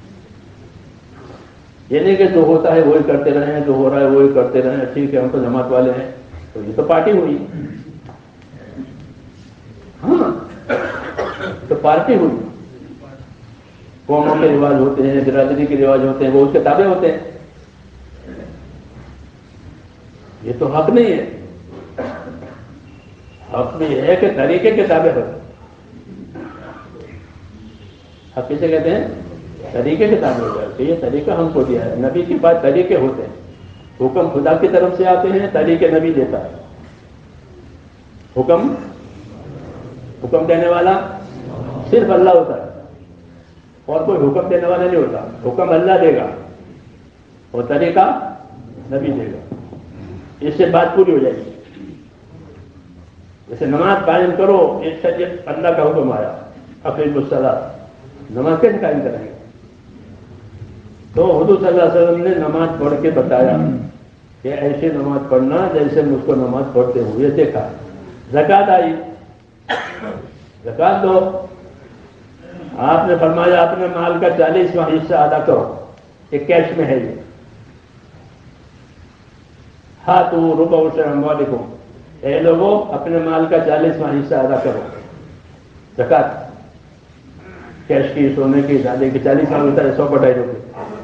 یہ نہیں کہ جو ہوتا ہے وہی کرتے رہیں، جو ہو رہا ہے وہی کرتے رہیں، ٹھیک ہے ہم تو جماعت والے ہیں تو یہ تو پارٹی ہوئی، ہاں تو پارٹی ہوئی، قوموں کے رواج ہوتے ہیں، برادری کے رواج ہوتے ہیں، وہ اس کے تابع ہوتے ہیں، یہ تو حق نہیں ہے۔ حق بھی ہے کہ طریقے کے تابع ہوتے ہیں، حق کسے کہتے ہیں؟ طریقے کے تابع ہو جائے، یہ طریقہ ہم کو دیا ہے، نبی کے پاس طریقے ہوتے ہیں، حکم خدا کی طرف سے آتے ہیں، طریقے نبی دیتا ہے، حکم دینے والا صرف اللہ ہوتا ہے، اور کوئی حکم دینے والا نہیں ہوتا، حکم اللہ دے گا اور طریقہ نبی دے گا، اس سے بات پوری ہو جائے گی۔ جیسے نماز قائم کرو، اس سے جب اللہ کا حکم آیا اقیموا الصلاۃ، نماز کیسے قائم کریں گے؟ تو حضور صلی اللہ علیہ وسلم نے نماز پڑھ کے بتایا کہ ایسے نماز پڑھنا جیسے مجھ کو نماز پڑھتے ہوئے دیکھا۔ زکوٰۃ آئی، زکوٰۃ دو، آپ نے فرمایا اپنے مال کا 40واں حصہ ادا کرو، یہ کیش میں ہے، یہ ہاتھوں ربع عشر اموالکم، اے لوگوں اپنے مال کا 40واں حصہ ادا کرو، زکوٰۃ کیش کی، سونے کی، چاندی کی 40واں ہوتا ہے 100/200۔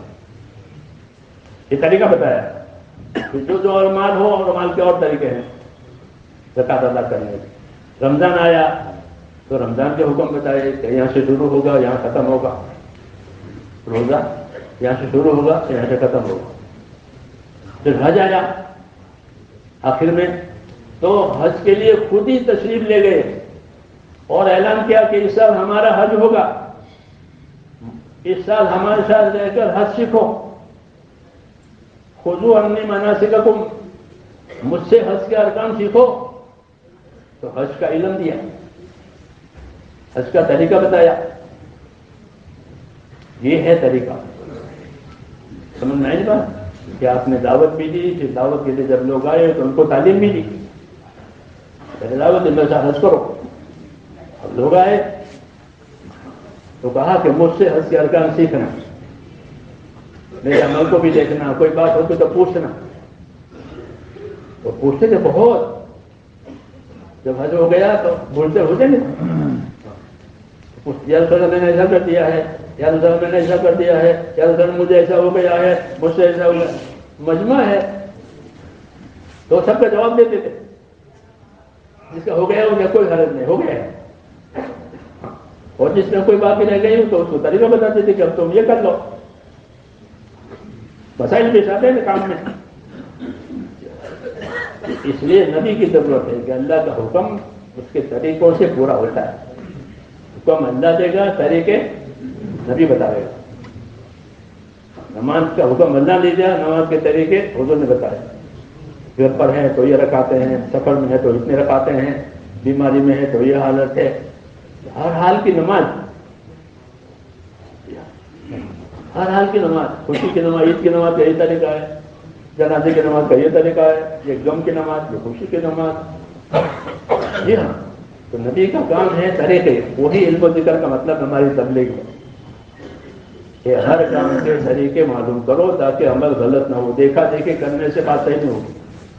یہ طریقہ بتایا، جو اور مال ہو اور مال کے اور طریقے ہیں زکوٰۃ ادا کرنے کے۔ رمضان آیا تو رمضان کے حکم بتائے کہ یہاں سے شروع ہوگا یہاں ختم ہوگا، روزہ یہاں سے شروع ہوگا یہاں سے ختم ہوگا۔ پھر حج آیا آخر میں، تو حج کے لیے خود ہی تشریف لے گئے اور اعلان کیا کہ اس سال ہمارا حج ہوگا، اس سال ہمارے ساتھ رہ کر حج سیکھو، خذوا عنی مناسککم، مجھ سے حج کے ارکان سیکھو۔ تو حج کا علم دیا، حج کا طریقہ بتایا، یہ ہے طریقہ۔ سمجھ میں آئی بات کہ آپ نے دعوت بھی دی، پھر دعوت کے لیے جب لوگ آئے تو ان کو تعلیم بھی دی، پہلے دعوت دی میرے ساتھ حج کرو، اب لوگ آئے تو کہا کہ مجھ سے حج کے ارکان سیکھنا، میرے عمل کو بھی دیکھنا، کوئی بات ہوتی تو پوچھنا۔ تو پوچھتے تھے بہت، جب حج ہو گیا تو بولتے ہو جائیں گے، یا رسول اللہ میں نے ایسا کر دیا ہے، یا رسول اللہ میں نے ایسا کر دیا ہے، یا رسول اللہ مجھے ایسا ہو گیا ہے، مجھ سے ایسا ہو گیا، مجمع ہے تو سب کا جواب دیتے تھے، جس کا ہو گیا ہو گیا کوئی حرج نہیں، ہو گیا ہے، اور جس میں کوئی بات بھی رہ گئی تو اس کو طریقہ بتاتے تھے کہ اب تم یہ کر لو، مسائل پیش آتے ہیں کام میں. اس لیے نبی کی ضرورت ہے کہ اللہ کا حکم اس کے طریقوں سے پورا ہوتا ہے. حکم اللہ دے گا، طریقے نبی بتائے گا. نماز کا حکم اللہ دے گا، نماز کے طریقے حضور نے بتائے. گھر پر ہیں تو یہ رکھاتے ہیں، سفر میں ہے تو اتنے رکھاتے ہیں، بیماری میں ہے تو یہ حالت ہے. ہر حال کی نماز، ہر حال کی نماز، خوشی کی نماز، عید کی نماز کا یہ طریقہ ہے، جنازے کی نماز کا یہ طریقہ ہے، یہ غم کی نماز، یہ خوشی کی نماز. جی ہاں، تو نبی کا کام ہے طریقے. وہی علم و ذکر کا مطلب ہماری تبلیغ ہے کہ ہر کام کے طریقے معلوم کرو تاکہ عمل غلط نہ ہو. دیکھا دیکھے کرنے سے بات صحیح نہیں ہوگی،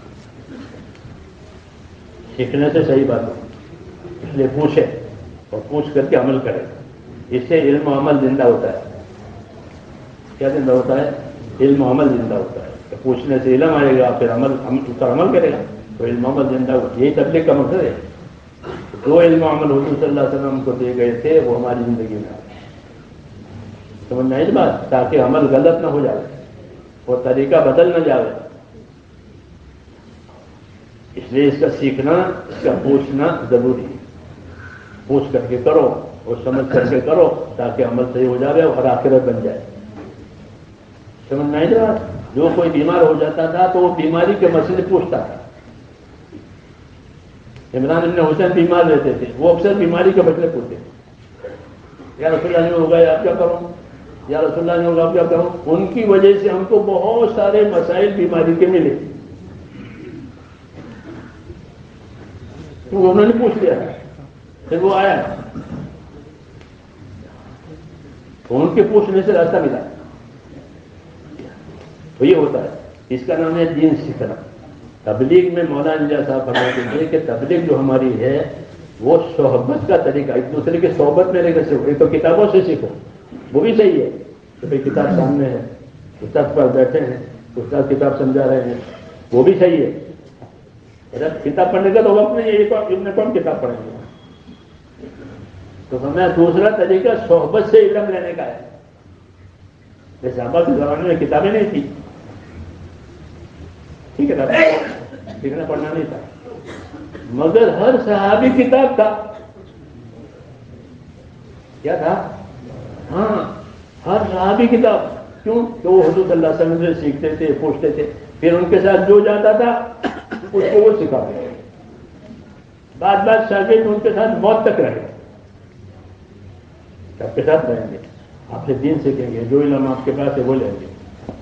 سیکھنے سے صحیح بات ہوگی. اس لیے پوچھے اور پوچھ کر کے عمل کرے. اس سے علم و عمل زندہ ہوتا ہے. کیا زندہ ہوتا ہے؟ علم و عمل زندہ ہوتا ہے. تو پوچھنے سے علم آئے گا، پھر اس پر عمل کرے گا تو علم و عمل زندہ ہوگا. یہی تبلیغ کا مقصد ہے. دو علم و عمل حضور صلی اللہ علیہ وسلم کو دیے گئے تھے، وہ ہماری زندگی میں آئے. سمجھنا اس بات، تاکہ عمل غلط نہ ہو جائے اور طریقہ بدل نہ جائے. اس لیے اس کا سیکھنا، اس کا پوچھنا ضروری ہے. پوچھ کر کے کرو اور سمجھ کر کے کرو تاکہ عمل صحیح ہو جائے اور آخرت بن جائے. سمجھنا اس بات. جو کوئی بیمار ہو جاتا تھا تو وہ بیماری کے مسئلے پوچھتا تھا. عمران ابن حسین بیمار رہتے تھے، وہ اکثر بیماری کے مسئلے پوچھتے تھے. یا رسول اللہ نہیں ہوگا آپ کیا کروں، یا رسول اللہ نہیں ہوگا آپ کیا کروں. ان کی وجہ سے ہم کو بہت سارے مسائل بیماری کے ملے کیونکہ انہوں نے پوچھ لیا تھا. پھر وہ آیا تو ان کے پوچھنے سے راستہ ملا. تو یہ ہوتا ہے، اس کا نام ہے دین سیکھنا. تبلیغ میں مولانا الیاس صاحب فرماتے ہیں کہ تبلیغ جو ہماری ہے وہ صحبت کا طریقہ، ایک دوسرے کی صحبت میں رہ کر سیکھو. ایک تو کتابوں سے سیکھو، وہ بھی صحیح ہے کہ بھائی کتاب سامنے ہے، استاد پر بیٹھے ہیں، استاد کتاب سمجھا رہے ہیں، وہ بھی صحیح ہے. اگر کتاب پڑھنے کا تو وقت نہیں ہے، ابن کون کتاب پڑھیں گے. تو ہمیں دوسرا طریقہ صحبت سے علم لینے کا ہے. جیسے صحابہ کے زمانے میں کتابیں نہیں تھی، ٹھیک ہے، لکھنا پڑھنا نہیں تھا، مگر ہر صحابی کتاب تھا. کیا تھا؟ ہاں، ہر صحابی کتاب. کیوں؟ کہ وہ حضور صلی اللہ علیہ وسلم سے سیکھتے تھے، پوچھتے تھے، پھر ان کے ساتھ جو جاتا تھا اس کو وہ سکھاتے. بعد بعد شاگرد ان کے ساتھ موت تک رہے. آپ کے ساتھ رہیں گے، آپ سے دین سیکھیں گے، جو علم آپ کے پاس ہے وہ لیں گے.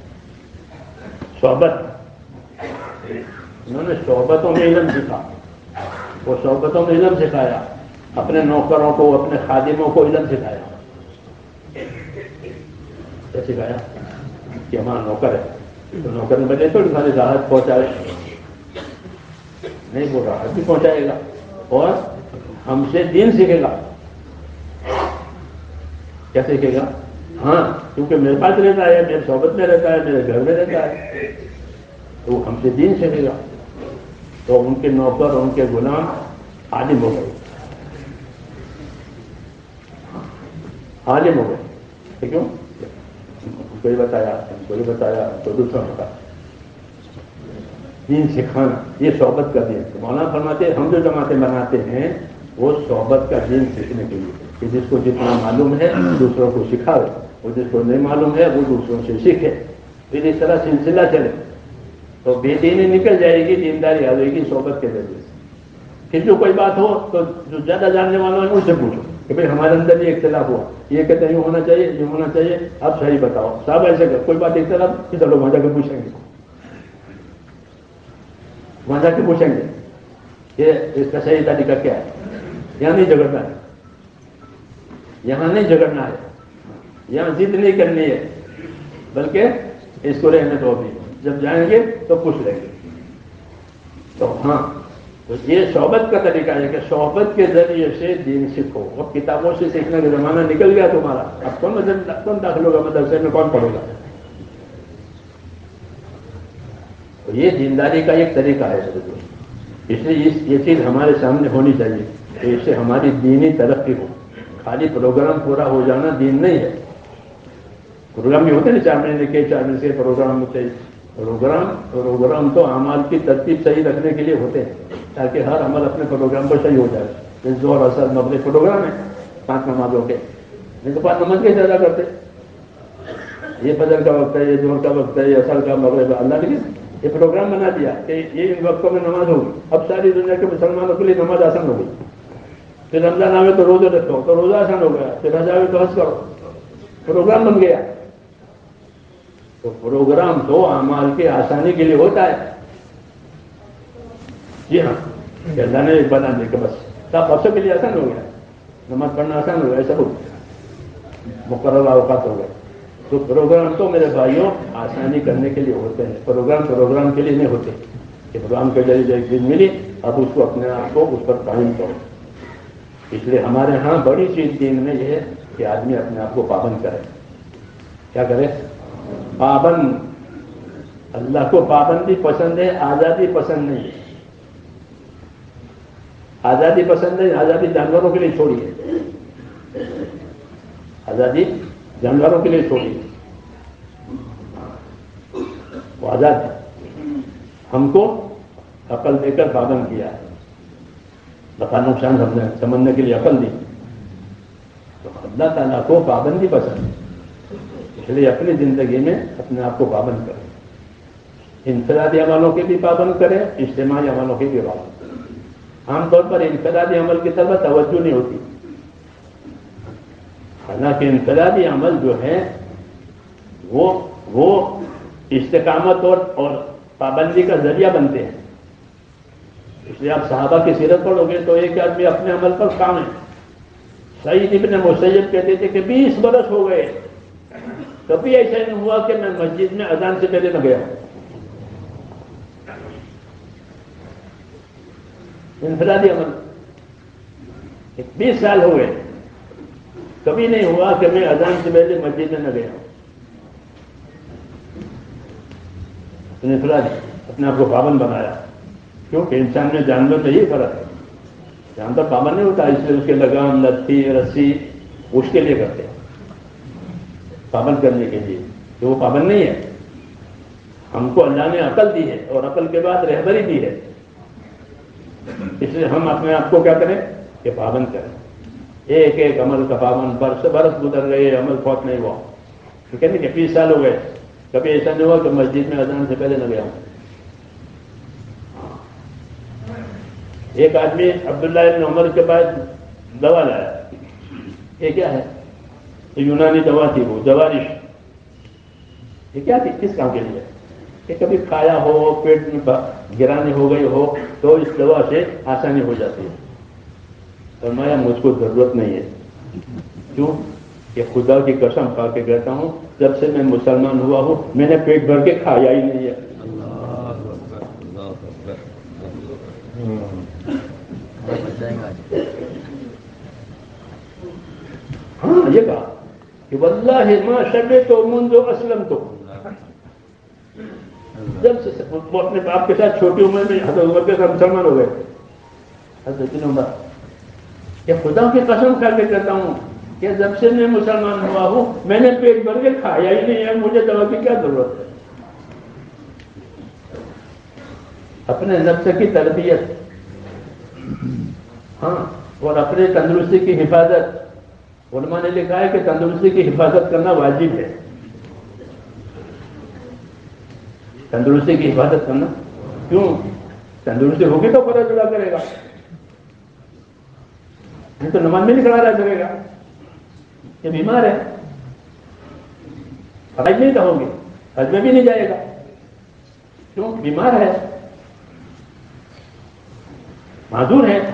صحبت، انہوں نے صحبتوں میں علم سیکھا، وہ صحبتوں میں علم سکھایا. اپنے نوکروں کو، اپنے خادموں کو علم سکھایا. کیا سکھایا؟ کہ ہمارا نوکر ہے تو نوکر نے بجے تھوڑی ساری راحت پہنچائے، نہیں وہ راحت بھی پہنچائے گا اور ہم سے دین سیکھے گا. کیا سیکھے گا؟ ہاں، کیونکہ میرے پاس رہتا ہے، میرے صحبت میں رہتا ہے، میرے گھر میں رہتا ہے، تو وہ ہم سے دین سیکھے گا. تو ان کے نوکر، ان کے غلام عالم ہو گئے، عالم ہو گئے. کیوں؟ کوئی بتایا، کوئی بتایا، تو دوسرا بتایا. دین سکھانا یہ صحبت کا دین. مولانا فرماتے ہیں ہم جو جماعتیں بناتے ہیں وہ صحبت کا دین سیکھنے کے لیے کہ جس کو جتنا معلوم ہے دوسروں کو سکھاوے، اور جس کو نہیں معلوم ہے وہ دوسروں سے سیکھے. پھر اس طرح سلسلہ چلے تو بے دینی نکل جائے گی، دینداری آ جائے گی صحبت کے ذریعے سے. پھر جو کوئی بات ہو تو جو زیادہ جاننے والوں ہیں ان سے پوچھو کہ بھائی ہمارے اندر یہ اختلاف ہوا، یہ کہتے ہیں یہ ہونا چاہیے، یہ ہونا چاہیے، آپ صحیح بتاؤ. صاحب ایسے کر کوئی بات اختلاف کہ چلو وہاں جا کے پوچھیں گے، وہاں جا کے پوچھیں گے کہ اس کا صحیح طریقہ کیا ہے. یہاں نہیں جھگڑنا ہے، یہاں نہیں جھگڑنا ہے، یہاں ضد نہیں کرنی ہے، بلکہ اس کو رہنے دو. بھی جب جائیں گے تو پوچھ لیں گے. تو ہاں، تو یہ صحبت کا طریقہ ہے کہ صحبت کے ذریعے سے دین سیکھو. اور کتابوں سے سیکھنے کا زمانہ نکل گیا تمہارا. اب کون داخل ہوگا مدرسے میں، کون پڑھے گا؟ تو یہ دینداری کا ایک طریقہ ہے. اس لیے یہ چیز ہمارے سامنے ہونی چاہیے کہ اس سے ہماری دینی ترقی ہو. خالی پروگرام پورا ہو جانا دین نہیں ہے. پروگرام بھی ہوتے ہیں 4 مہینے کے 4 مہینے کے پروگرام ہوتے ہیں. پروگرام تو اعمال کی ترتیب صحیح رکھنے کے لیے ہوتے ہیں تاکہ ہر عمل اپنے پروگرام پر صحیح ہو جائے. جیسے ظہر اثر مغرب پروگرام ہے 5 نمازوں کے، نہیں تو 5 نماز کیسے ادا کرتے؟ یہ فجر کا وقت ہے، یہ ظہر کا وقت ہے، یہ اثر کا، مغرب. اللہ نے یہ پروگرام بنا دیا کہ یہ ان وقتوں میں نماز ہوگی. اب ساری دنیا کے مسلمانوں کے لیے نماز آسان ہو گئی. پھر رمضان آئے تو روزے رکھو تو روزہ آسان ہو گیا، پھر حج آئے تو حج کرو، پروگرام بن گیا. تو پروگرام تو اعمال کی آسانی کے لیے ہوتا ہے. جی ہاں، اللہ نے بنا دیا کہ بس سب بچوں کے لیے آسان ہو گیا، نماز پڑھنا آسان ہو گیا، ایسا ہو مقررہ اوقات ہو گئے. تو پروگرام تو میرے بھائیوں آسانی کرنے کے لیے ہوتے ہیں. پروگرام کے لیے نہیں ہوتے کہ پروگرام کے ذریعے ایک دن ملی اب اس کو اپنے آپ کو اس پر قائم کرو. اس لیے ہمارے ہاں بڑی چیز دین میں یہ ہے کہ آدمی اپنے آپ کو پابند کرے. کیا کرے؟ پابند. اللہ کو پابندی پسند ہے، آزادی پسند نہیں ہے. آزادی پسند ہے، آزادی جانوروں کے لیے چھوڑیے، آزادی جانوروں کے لیے چھوڑیے. وہ آزاد ہے، ہم کو عقل دے کر پابند کیا ہے. نفع نقصان ہم نے سمجھنے کے لیے عقل دی. تو اللہ تعالیٰ کو پابندی پسند ہے، اس لیے اپنی زندگی میں اپنے آپ کو پابند کریں. انفرادی عملوں کے بھی پابند کریں، اجتماعی عملوں کے بھی پابند. عام طور پر انفرادی عمل کی طرف توجہ نہیں ہوتی، حالانکہ انفرادی عمل جو ہے وہ استقامت اور پابندی کا ذریعہ بنتے ہیں. اس لیے آپ صحابہ کی سیرت پڑھو گے تو ایک آدمی اپنے عمل پر کام ہے. سعید ابن مسیب کہتے تھے کہ 20 برس ہو گئے کبھی ایسا نہیں ہوا کہ میں مسجد میں اذان سے پہلے نہ گیا. انفرادی عمل 20 سال ہو گئے کبھی نہیں ہوا کہ میں اذان سے پہلے مسجد میں نہ گیا. انفرادی اپنے آپ کو پابند بنایا. کیونکہ انسان میں جانور میں یہی فرق ہے. جانور پابند نہیں ہوتا، اس لیے اس کے لگام لٹھی رسی اس کے لیے کرتے ہیں، پابند کرنے کے لیے. کہ وہ پابند نہیں ہے. ہم کو اللہ نے عقل دی ہے اور عقل کے بعد رہبری دی ہے. اس لیے ہم اپنے آپ کو کیا کریں کہ پابند کریں. ایک عمل کا پابند. برس گزر گئے، عمل فوت نہیں ہوا. تو کہتے کہ 20 سال ہو گئے کبھی ایسا نہیں ہوا کہ مسجد میں اذان سے پہلے نہ گیا ہوں. ایک آدمی عبداللہ ابن عمر کے پاس دوا لایا. یہ کیا ہے؟ یونانی دوا تھی، وہ جوارش. یہ کیا تھی؟ کس کام کے لیے؟ کہ کبھی کھایا ہو، پیٹ میں گرانی ہو گئی ہو تو اس دوا سے آسانی ہو جاتی ہے. فرمایا مجھ کو ضرورت نہیں ہے. کیوں؟ کہ خدا کی قسم کھا کے کہتا ہوں جب سے میں مسلمان ہوا ہوں میں نے پیٹ بھر کے کھایا ہی نہیں ہے. ہاں یہ کہا کہ واللہ ما شبعت منذ اسلمت. جب سے وہ اپنے باپ کے ساتھ چھوٹی عمر میں حضرت عمر کے ساتھ مسلمان ہو گئے. حضرت عمر کہ خدا کی قسم کھا کے کہتا ہوں کہ جب سے میں مسلمان ہوا ہوں میں نے پیٹ بھر کے کھایا ہی نہیں ہے، مجھے دوا کی کیا ضرورت ہے. اپنے نفس کی تربیت ہاں اور اپنے تندرستی کی حفاظت. علماء نے لکھا ہے کہ تندرستی کی حفاظت کرنا واجب ہے. تندرستی کی حفاظت کرنا کیوں؟ تندرستی ہوگی تو پتہ چلا کرے گا، نہیں تو نماز میں نہیں کھڑا رہ سکے گا. یہ بیمار ہے، حج نہیں کہو گے، حج میں بھی نہیں جائے گا. کیوں؟ بیمار ہے، معذور ہے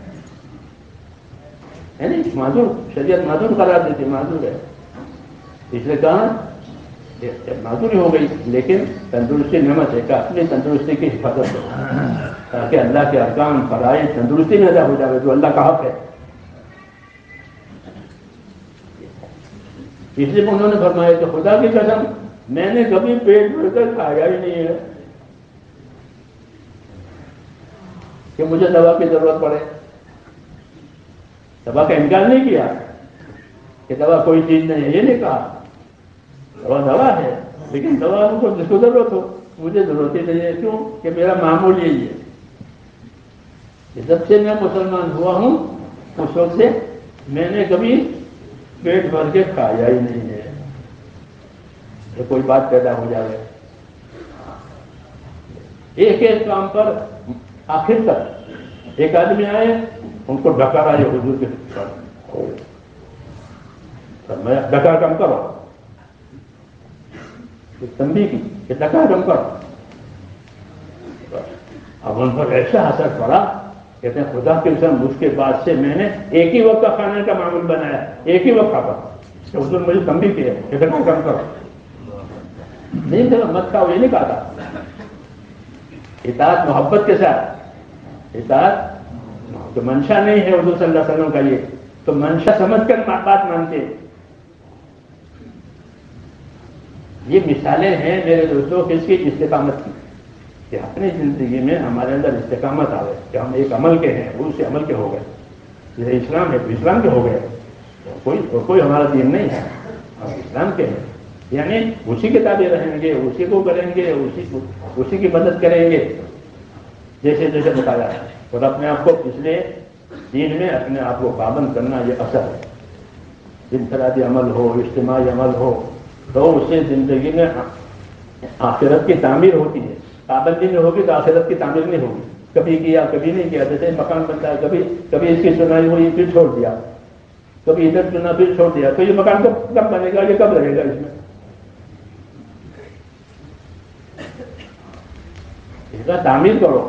نہیں؟ معذور، شریعت معذور قرار دیتی، معذور ہے. اس لیے کہا معذوری ہو گئی لیکن تندرستی نعمت ہے کہ اپنی تندرستی کی حفاظت کرو تاکہ اللہ کے احکام فرائض تندرستی میں ادا ہو جائے جو اللہ کا حق ہے. اس لیے انہوں نے فرمایا کہ خدا کی قسم میں نے کبھی پیٹ بھر کر کھایا ہی نہیں ہے کہ مجھے دوا کی ضرورت پڑے. دوا کا انکار نہیں کیا کہ دوا کوئی چیز نہیں ہے، یہ نہیں کہا. دوا ہے، لیکن دوا کو جس کو ضرورت ہو، مجھے ضرورت ہی نہیں ہے. کیوں کہ میرا معمول یہی ہے کہ جب سے میں مسلمان ہوا ہوں اس وقت سے میں نے کبھی پیٹ بھر کے کھایا ہی نہیں ہے. کوئی بات پیدا ہو جائے ایک ایک کام پر آخر تک ایک آدمی آئے ان کو ڈکارا یہ حضور کے میں ڈکار کم کرو، تنبیہ کی کہ ڈکار کم کرو. اب ان پر ایسا اثر پڑا، کہتے ہیں خدا کے قسم اس کے بعد سے میں نے ایک ہی وقت کا کھانے کا معمول بنایا، ایک ہی وقت کھاتا. حضور مجھے تنبیہ کی ہے کہ ڈکار کم کرو. نہیں چلو مت کھاؤ، یہ نہیں کہا تھا. اطاعت محبت کے ساتھ، اطاعت تو منشا نہیں ہے حضور صلی اللہ علیہ وسلم کا، یہ تو منشا سمجھ کر بات مانتے ہیں. یہ مثالیں ہیں میرے دوستوں کس کی؟ استقامت کی، کہ اپنی زندگی میں ہمارے اندر استقامت آ گئے کہ ہم ایک عمل کے ہیں، وہ سے عمل کے ہو گئے. جیسے اسلام ہے تو اسلام کے ہو گئے، کوئی ہمارا دین نہیں ہے، ہم اسلام کے ہیں. یعنی اسی کے تابع رہیں گے، اسی کو کریں گے، اسی کی مدد کریں گے جیسے جیسے بتایا. اور اپنے آپ کو اس لیے دین میں اپنے آپ کو پابند کرنا یہ اثر ہے. انفرادی عمل ہو، اجتماعی عمل ہو تو اس سے زندگی میں آخرت کی تعمیر ہوتی ہے. پابندی میں ہوگی تو آخرت کی تعمیر نہیں ہوگی. کبھی کیا کبھی نہیں کیا. جیسے مکان بنتا ہے، کبھی اس کی سنائی ہوئی پھر چھوڑ دیا، کبھی ادھر چنا پھر چھوڑ دیا، تو یہ مکان کب بنے گا؟ یہ کب رہے گا؟ اس میں اس کا تعمیر کرو.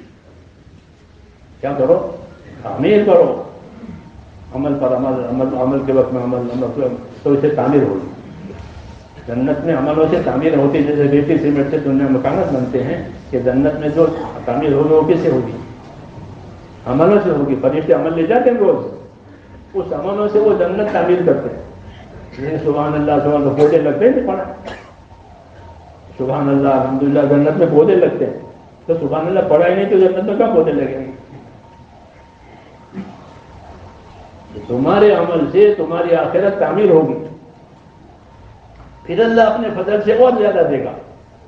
کیا کرو؟ تعمیر کرو. عمل پر عمل کے وقت میں عمل تو اسے تعمیر ہوگی. جنت میں عملوں سے تعمیر ہوتی ہے. جیسے ریتی سیمنٹ سے دنیا میں مکانات بنتے ہیں کہ جنت میں جو تعمیر ہوگی وہ کس سے ہوگی؟ عملوں سے ہوگی. فرشتے عمل لے جاتے ہیں روز، اس عملوں سے وہ جنت تعمیر کرتے ہیں. سبحان اللہ سبحان اللہ پودے لگتے ہیں. پڑا سبحان اللہ الحمدللہ جنت میں پودے لگتے ہیں. تو سبحان اللہ پڑھا ہی نہیں تو جنت میں کہاں پودے لگیں گے؟ تمہارے عمل سے تمہاری آخرت تعمیر ہوگی، پھر اللہ اپنے فضل سے اور زیادہ دے گا.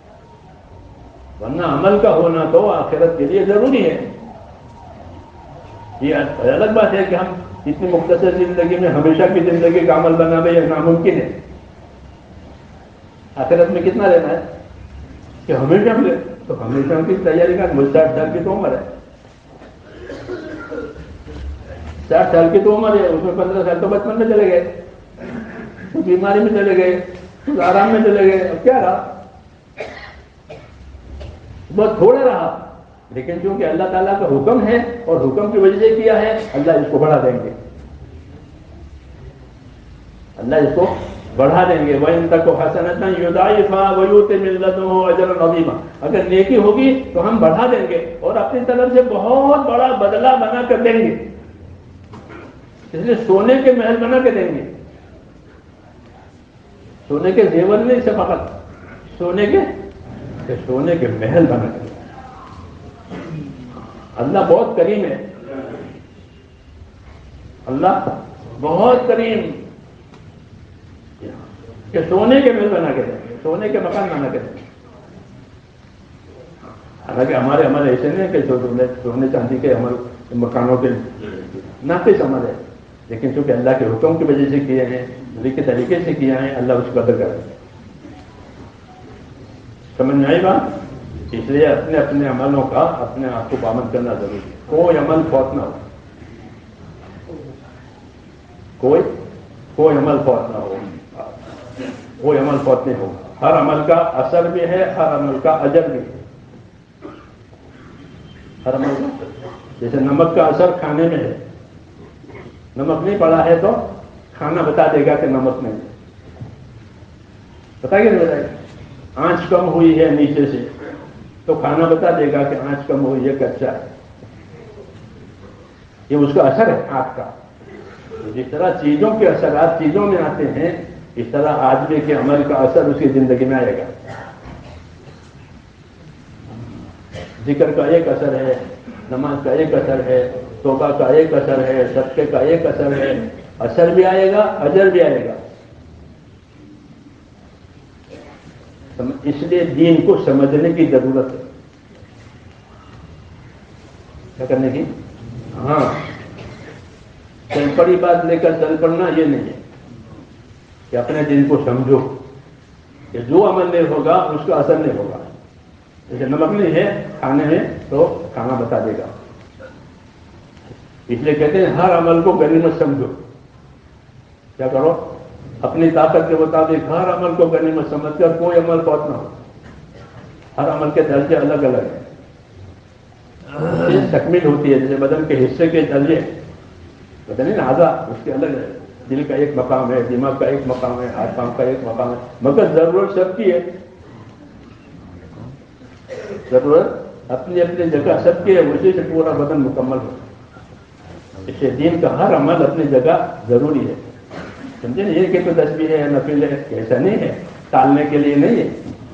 ورنہ عمل کا ہونا تو آخرت کے لیے ضروری ہے. یہ الگ بات ہے کہ ہم اتنی مختصر زندگی میں ہمیشہ کی زندگی کا عمل بنا یہ ناممکن ہے. آخرت میں کتنا رہنا ہے کہ ہمیشہ ملے؟ تو ہمیشہ کی تیاری کا 60 سال کی تو عمر ہے. 60 سال کی تو عمر ہے، اس میں 15 سال تو بچپن میں چلے گئے، کچھ بیماری میں چلے گئے، کچھ آرام میں چلے گئے. اب کیا رہا؟ بہت تھوڑا رہا. لیکن چونکہ اللہ تعالیٰ کا حکم ہے اور حکم کی وجہ سے کیا ہے، اللہ اس کو بڑھا دیں گے. اللہ اس کو بڑھا دیں گے. وَإِن تَكُ حَسَنَةً يُضَاعِفْهَا وَيُؤْتِ مِن لَّدُنْهُ أَجْرًا عَظِيمًا. اگر نیکی ہوگی تو ہم بڑھا دیں گے اور اپنی طرف سے بہت بڑا بدلہ بنا کر دیں گے. اس لیے سونے کے محل بنا کے دیں گے. سونے کے زیور نہیں سے فقط سونے کے محل بنا کے. اللہ بہت کریم ہے. اللہ بہت کریم کہ سونے کے محل بنا کے دیں گے، سونے کے مکان بنا کے دیں گے. حالانکہ ہمارے عمل ایسے نہیں کہ سونے چاندی کے عمل مکانوں کے ناقص عمل ہے، لیکن چونکہ اللہ کے حکم کی وجہ سے کیے ہیں، نبی کے طریقے سے کیا ہے، اللہ اس کو قدر کرے. سمجھ میں آئی بات؟ اس لیے اپنے اپنے عملوں کا اپنے آپ کو پابند کرنا ضروری ہے. کوئی عمل فوت نہ ہو، کوئی عمل فوت نہ ہو، کوئی عمل فوت نہیں ہو. ہر عمل کا اثر بھی ہے، ہر عمل کا اجر بھی ہے. ہر عمل کا، جیسے نمک کا اثر کھانے میں ہے. نمک نہیں پڑا ہے تو کھانا بتا دے گا کہ نمک نہیں ہے. بتا کہ نہیں بتائے گا؟ آنچ کم ہوئی ہے نیچے سے تو کھانا بتا دے گا کہ آنچ کم ہوئی ہے، کچا ہے. یہ اس کا اثر ہے آنکھ کا. جس طرح چیزوں کے اثرات چیزوں میں آتے ہیں، اس طرح آدمی کے عمل کا اثر اس کی زندگی میں آئے گا. ذکر کا ایک اثر ہے، نماز کا ایک اثر ہے، توبہ کا ایک اثر ہے، صدقے کا ایک اثر ہے. اثر بھی آئے گا، اجر بھی آئے گا. اس لیے دین کو سمجھنے کی ضرورت ہے. کیا کرنے کی؟ ہاں، چل پڑی بات لے کر چل پڑنا یہ نہیں ہے کہ اپنے دین کو سمجھو کہ جو عمل نہیں ہوگا اس کا اثر نہیں ہوگا. جیسے نمک نہیں ہے کھانے میں تو کھانا بتا دے گا. اس لیے کہتے ہیں ہر عمل کو غنیمت سمجھو. کیا کرو؟ اپنی طاقت کے مطابق ہر عمل کو غنیمت سمجھ کر کوئی عمل بہت نہ ہو. ہر عمل کے درجے الگ الگ ہیں. تکمیل ہوتی ہے جیسے بدن کے حصے کے درجے پتہ نہیں نا آدھا اس کے الگ ہے. دل کا ایک مقام ہے، دماغ کا ایک مقام ہے، ہاتھ پاؤں کا ایک مقام ہے، مگر ضرورت سب کی ہے. ضرورت اپنی اپنی جگہ سب کی ہے، اسی سے پورا بدن مکمل ہو. اس سے دین کا ہر عمل اپنی جگہ ضروری ہے. سمجھے نا؟ یہ کہ تو تسبیح ہے، نفل ہے، ایسا نہیں ہے. ٹالنے کے لیے نہیں ہے.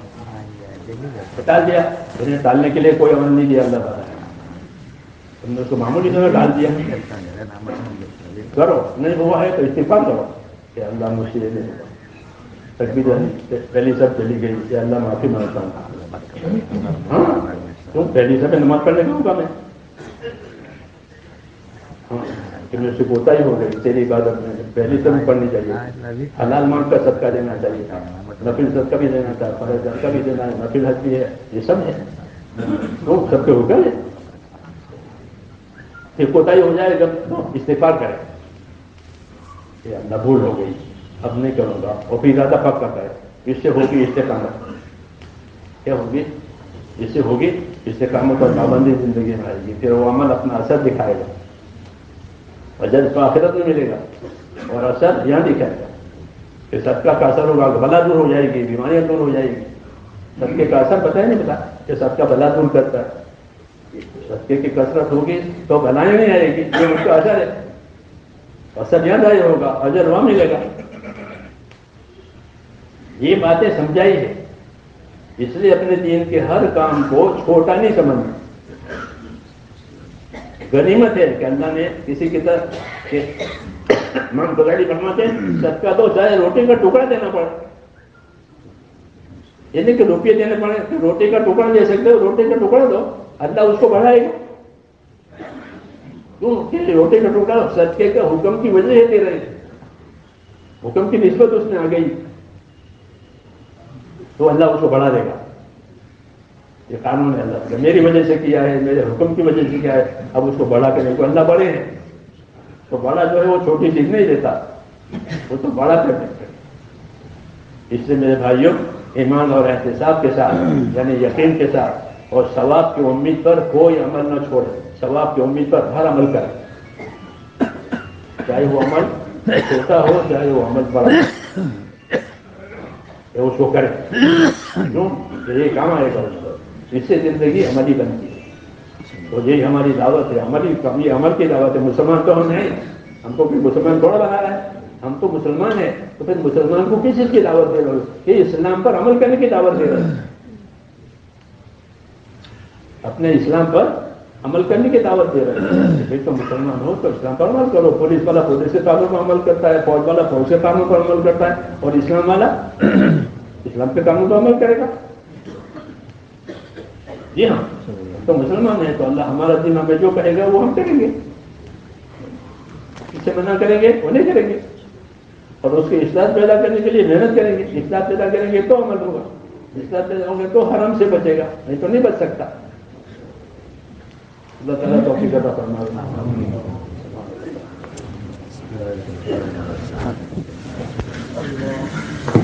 ٹال دیا انہیں، ٹالنے کے لیے کوئی عمل نہیں دیا اللہ تعالیٰ نے. تم نے اس کو معمولی طرح ڈال دیا. کرو، نہیں ہوا ہے تو استغفار کرو کہ اللہ مجھ سے نہیں ہوا. تکبیر پہلی سب چلی گئی کہ اللہ معافی مانگتا ہوں. ہاں، تم پہلی سب نماز پڑھنے کا ہوگا میں کہ مجھ سے کوتاہی ہو گئی تیری عبادت میں. پہلی سب پڑھنی چاہیے. حلال مانگ کر صدقہ دینا چاہیے. نفل صدقہ بھی دینا چاہیے، فرض صدقہ بھی دینا ہے، نفل حج بھی ہے. یہ سب ہے تو سب کے ہو گئے. پھر کوتاہی ہو جائے جب تو استغفار کرے کہ اللہ بھول ہو گئی اب نہیں کروں گا، اور پھر ارادہ پکا کرے. اس سے ہوگی استقامت. کیا ہوگی؟ اس سے ہوگی استقامت اور پابندی زندگی میں آئے گی. پھر وہ عمل اپنا اثر دکھائے گا. اجر اس کو آخرت میں ملے گا اور اثر یہاں دکھائے گا. کہ صدقہ کا اثر ہوگا، بلا دور ہو جائے گی، بیماریاں دور ہو جائے گی. صدقے کا اثر پتہ ہی نہیں پتا کہ صدقہ بلا دور کرتا ہے. صدقے کی کثرت ہوگی تو بلائیں نہیں آئے گی. یہ اس کا اثر ہے. اثر یہاں ظاہر ہوگا، اجر وہاں ملے گا. یہ باتیں سمجھائی ہے. اس لیے اپنے دین کے ہر کام کو چھوٹا نہیں سمجھنا. غنیمت ہے کہ اللہ نے کسی کی طرف امام غزالی فرماتے ہیں صدقہ تو چاہے روٹی کا ٹکڑا دینا پڑے. یہ نہیں کہ روپیے دینے پڑے، روٹی کا ٹکڑا دے سکتے ہو، روٹی کا ٹکڑا دو، اللہ اس کو بڑھائے گا. کیوں کہ روٹی کا ٹکڑا صدقے کا حکم کی وجہ سے دے رہے ہیں. حکم کی نسبت اس میں آ گئی تو اللہ اس کو بڑھا دے گا. یہ قانون ہے اللہ کا. میری وجہ سے کیا ہے، میرے حکم کی وجہ سے کیا ہے، اب اس کو بڑھا کے دیکھو. اللہ بڑے ہیں تو بڑا جو ہے وہ چھوٹی چیز نہیں دیتا، وہ تو بڑا کر دیتا ہے. اس سے میرے بھائیوں ایمان اور احتساب کے ساتھ یعنی یقین کے ساتھ اور ثواب کی امید پر کوئی عمل نہ چھوڑے. ثواب کی امید پر ہر عمل کرے، چاہے وہ عمل چھوٹا ہو چاہے وہ عمل بڑا ہو، اس کو کرے. کیوں؟ یہ کام آئے گا اس کو. اس سے زندگی عملی بنتی ہے. تو یہی ہماری دعوت ہے. یہ عمل کی دعوت ہے. مسلمان تو ہم ہیں، ہم کو کوئی مسلمان تھوڑا بنا رہا ہے. ہم تو مسلمان ہیں. تو پھر مسلمان کو کس چیز کی دعوت دے رہے ہو؟ کہ اسلام پر عمل کرنے کی دعوت دے رہے ہیں. اپنے اسلام پر عمل کرنے کی دعوت دے رہے ہیں. پھر تو مسلمان ہو تو اسلام پر عمل کرو. پولیس والا پولیس کے قانون پر عمل کرتا ہے، فوج والا فوج کے قانون پر عمل کرتا ہے، اور اسلام والا اسلام کے قانون پر عمل کرے گا. جی ہاں، تو مسلمان ہیں تو اللہ ہمارا دین ہمیں جو کہے گا وہ ہم کریں گے. اس سے منع کریں گے وہ نہیں کریں گے. اور اس کی اصلاح پیدا کرنے کے لیے محنت کریں گے. اصلاح پیدا کریں گے تو عمل ہوگا. اصلاح پیدا ہوں گے تو حرام سے بچے گا، نہیں تو نہیں بچ سکتا. اللہ تعالیٰ توفیق عطا فرمائے.